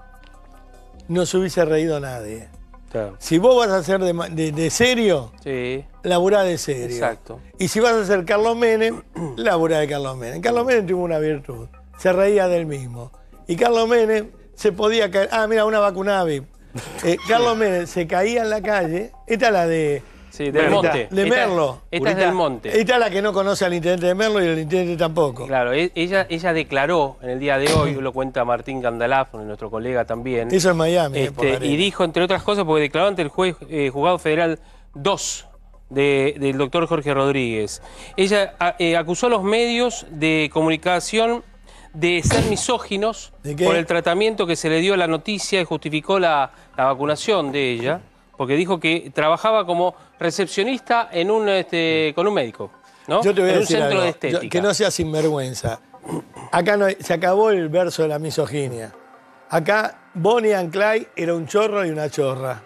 no se hubiese reído nadie. Claro. Si vos vas a ser de, de, de serio, sí. laburá de serio. Exacto. Y si vas a ser Carlos Menem, laburá de Carlos Menem. Carlos Menem tuvo una virtud, se reía del mismo. Y Carlos Menem se podía caer. Ah, mira, una vacunavi. Eh, Carlos Menem se caía en la calle. Esta es la de. Sí, del Monte. De Merlo. Esta, esta es del Monte. Esta es la que no conoce al intendente de Merlo y el intendente tampoco. Claro, ella, ella declaró en el día de hoy, lo cuenta Martín Candalaf, nuestro colega también. Eso es Miami. Este, eh, y dijo, entre otras cosas, porque declaró ante el juez, eh, Juzgado Federal dos de, del doctor Jorge Rodríguez. Ella eh, acusó a los medios de comunicación de ser misóginos por el tratamiento que se le dio a la noticia y justificó la, la vacunación de ella, porque dijo que trabajaba como recepcionista en un, este, con un médico, ¿no? Yo te voy a en un decir centro algo, de estética. Yo, que no sea sinvergüenza. Acá no hay, se acabó el verso de la misoginia. Acá Bonnie and Clyde era un chorro y una chorra.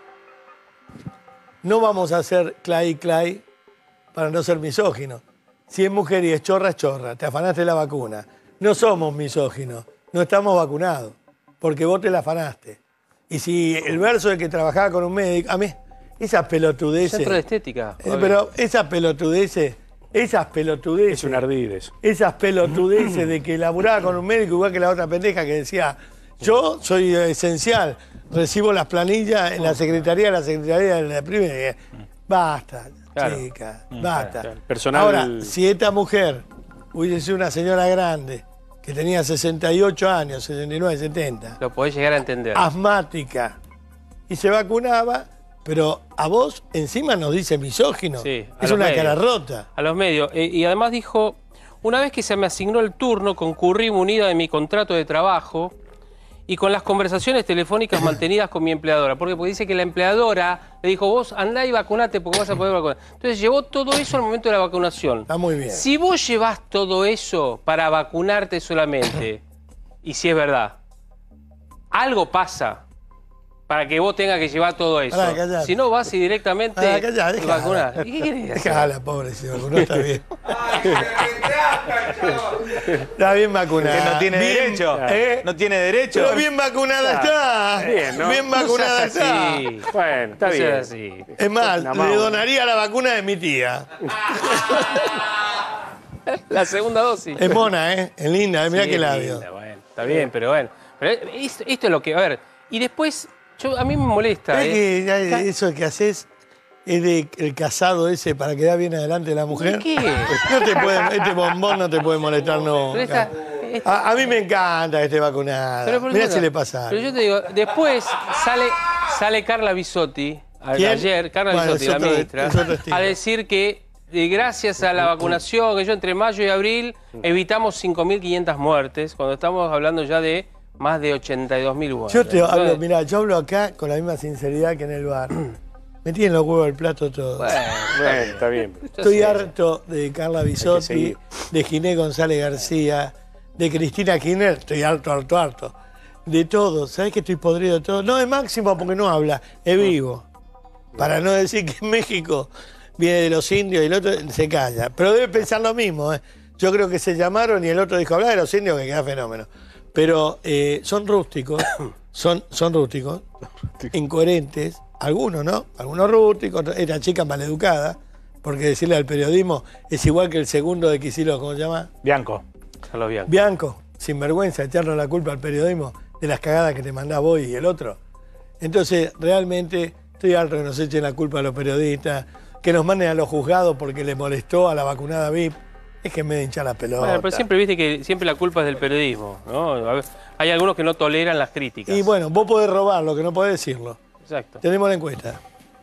No vamos a hacer Clyde y Clyde para no ser misóginos. Si es mujer y es chorra, es chorra. Te afanaste la vacuna. No somos misóginos, no estamos vacunados, porque vos te la afanaste. Y si el verso de que trabajaba con un médico, a mí, esas pelotudeces... Centro de estética. Eh, pero esas pelotudeces, esas pelotudeces... Es un ardid eso. Esas pelotudeces de que laburaba con un médico igual que la otra pendeja que decía, yo soy esencial, recibo las planillas en la secretaría, la secretaría de la primera... Basta, claro. chica, basta. Claro, personal... Ahora, si esta mujer hubiese sido una señora grande, que tenía sesenta y ocho años, sesenta y nueve, setenta. Lo podés llegar a entender. Asmática. Y se vacunaba, pero a vos encima nos dice misógino. Sí, es una medios. cara rota. A los medios. Eh, y además dijo, una vez que se me asignó el turno, concurrí munida de mi contrato de trabajo y con las conversaciones telefónicas mantenidas con mi empleadora. Porque, porque dice que la empleadora le dijo, vos andá y vacunate porque vas a poder vacunar. Entonces llevó todo eso al momento de la vacunación. Está muy bien. Si vos llevás todo eso para vacunarte solamente, y si es verdad, algo pasa, para que vos tengas que llevar todo eso. Pará, callate. Si no, vas y directamente Ah, callá, te dejala. vacunás. ¿Y qué querés hacer? Dejala, pobre, si vacunó está bien. Está bien vacunada. Que no tiene Bien, derecho. ¿eh? No tiene derecho. Pero bien vacunada está. Bien, ¿no? Bien vacunada No seas está. así. Bueno, está No bien. seas así. Es más, Una le maula. donaría la vacuna de mi tía. La segunda dosis. Es mona, ¿eh? Es linda, mirá Sí, qué es labio. linda, bueno, está bien, pero bueno. Pero esto, esto es lo que. A ver, y después, yo, a mí me molesta. ¿Sabés ¿eh? que ya eso que haces es de el casado ese para quedar bien adelante de la mujer? ¿Qué? No te puede, este bombón no te puede molestar Pero nunca. esta- esta- A, a mí me encanta que esté vacunada. Pero por Mirá eso si no. le pasa Pero algo. yo te digo, después sale, sale Carla Bisotti, a- ¿Quién? ayer, Carla Bueno, Bisotti, es la otro- ministra, es otro estilo. a decir que eh, gracias a la vacunación, que yo entre mayo y abril evitamos cinco mil quinientas muertes, cuando estamos hablando ya de más de ochenta y dos mil muertes. Yo te hablo, Entonces, mirá, yo hablo acá con la misma sinceridad que en el bar. Me tienen los huevos del plato todo. Bueno, Bueno, está bien. Estoy sé. harto de Carla Bisotti, seguir. de Ginés González García, de Cristina Kirchner. Estoy harto, harto, harto. De todo. ¿Sabés que estoy podrido de todo? No de Máximo porque no habla, es vivo. Para no decir que en México viene de los indios y el otro se calla. Pero debe pensar lo mismo. ¿eh? Yo creo que se llamaron y el otro dijo, habla de los indios que queda fenómeno. Pero eh, son rústicos, son, son rústicos, incoherentes, algunos, ¿no? Algunos rústicos, esta chica maleducada, porque decirle al periodismo es igual que el segundo de Kicillof, ¿cómo se llama? Bianco. Carlos Bianco. Bianco, sin vergüenza, echarle la culpa al periodismo de las cagadas que te mandás vos y el otro. Entonces, realmente, estoy harto que nos echen la culpa a los periodistas, que nos manden a los juzgados porque les molestó a la vacunada V I P. Es que me de hinchar la pelota. Bueno, pero siempre viste que siempre la culpa es del periodismo, ¿no? A ver, hay algunos que no toleran las críticas. Y bueno, vos podés robar lo que no podés decirlo. Exacto. Tenemos la encuesta.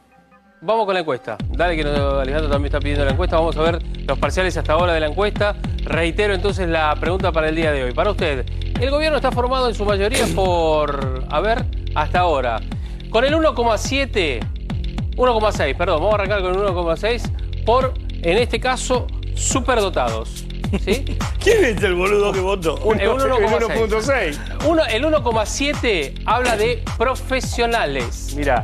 Vamos con la encuesta. Dale que no- Alejandro también está pidiendo la encuesta. Vamos a ver los parciales hasta ahora de la encuesta. Reitero entonces la pregunta para el día de hoy. Para usted, el gobierno está formado en su mayoría por, a ver, hasta ahora, con el uno coma siete, uno coma seis, perdón, vamos a arrancar con el uno coma seis, por, en este caso, superdotados. ¿Sí? ¿Quién es el boludo que votó? Un- el uno coma seis. uno punto seis. Uno- el uno coma siete habla de profesionales. Mirá.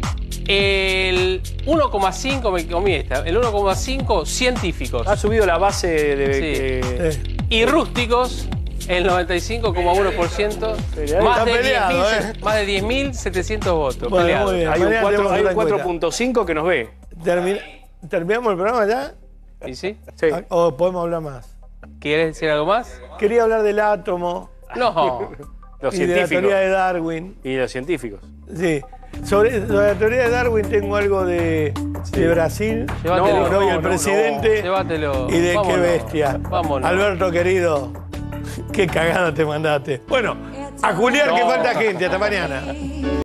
El uno coma cinco, me comí esta, el uno coma cinco científicos. Ha subido la base de... Sí. que- Eh, Y rústicos, el noventa y cinco coma uno por ciento. Pero Más está de peleado, diez mil, ¿eh? más de diez mil setecientos votos. Bueno, peleados. muy bien. Hay un Mañana cuatro- tenemos hay un otra encuesta. cuatro punto cinco que nos ve. termina- ¿Terminamos el programa ya? ¿Y sí? Sí. ¿O podemos hablar más? ¿Quieres decir algo más? Quería hablar del átomo No. Los y de la científicos. teoría de Darwin. Y los científicos. Sí. Sobre, sobre la teoría de Darwin tengo algo de, de Brasil. Llévatelo. No, y el no, presidente. Llévatelo. Y de qué Vámonos. bestia. Vámonos. Alberto, querido, qué cagada te mandaste. Bueno, a Julián, que falta gente. Hasta mañana.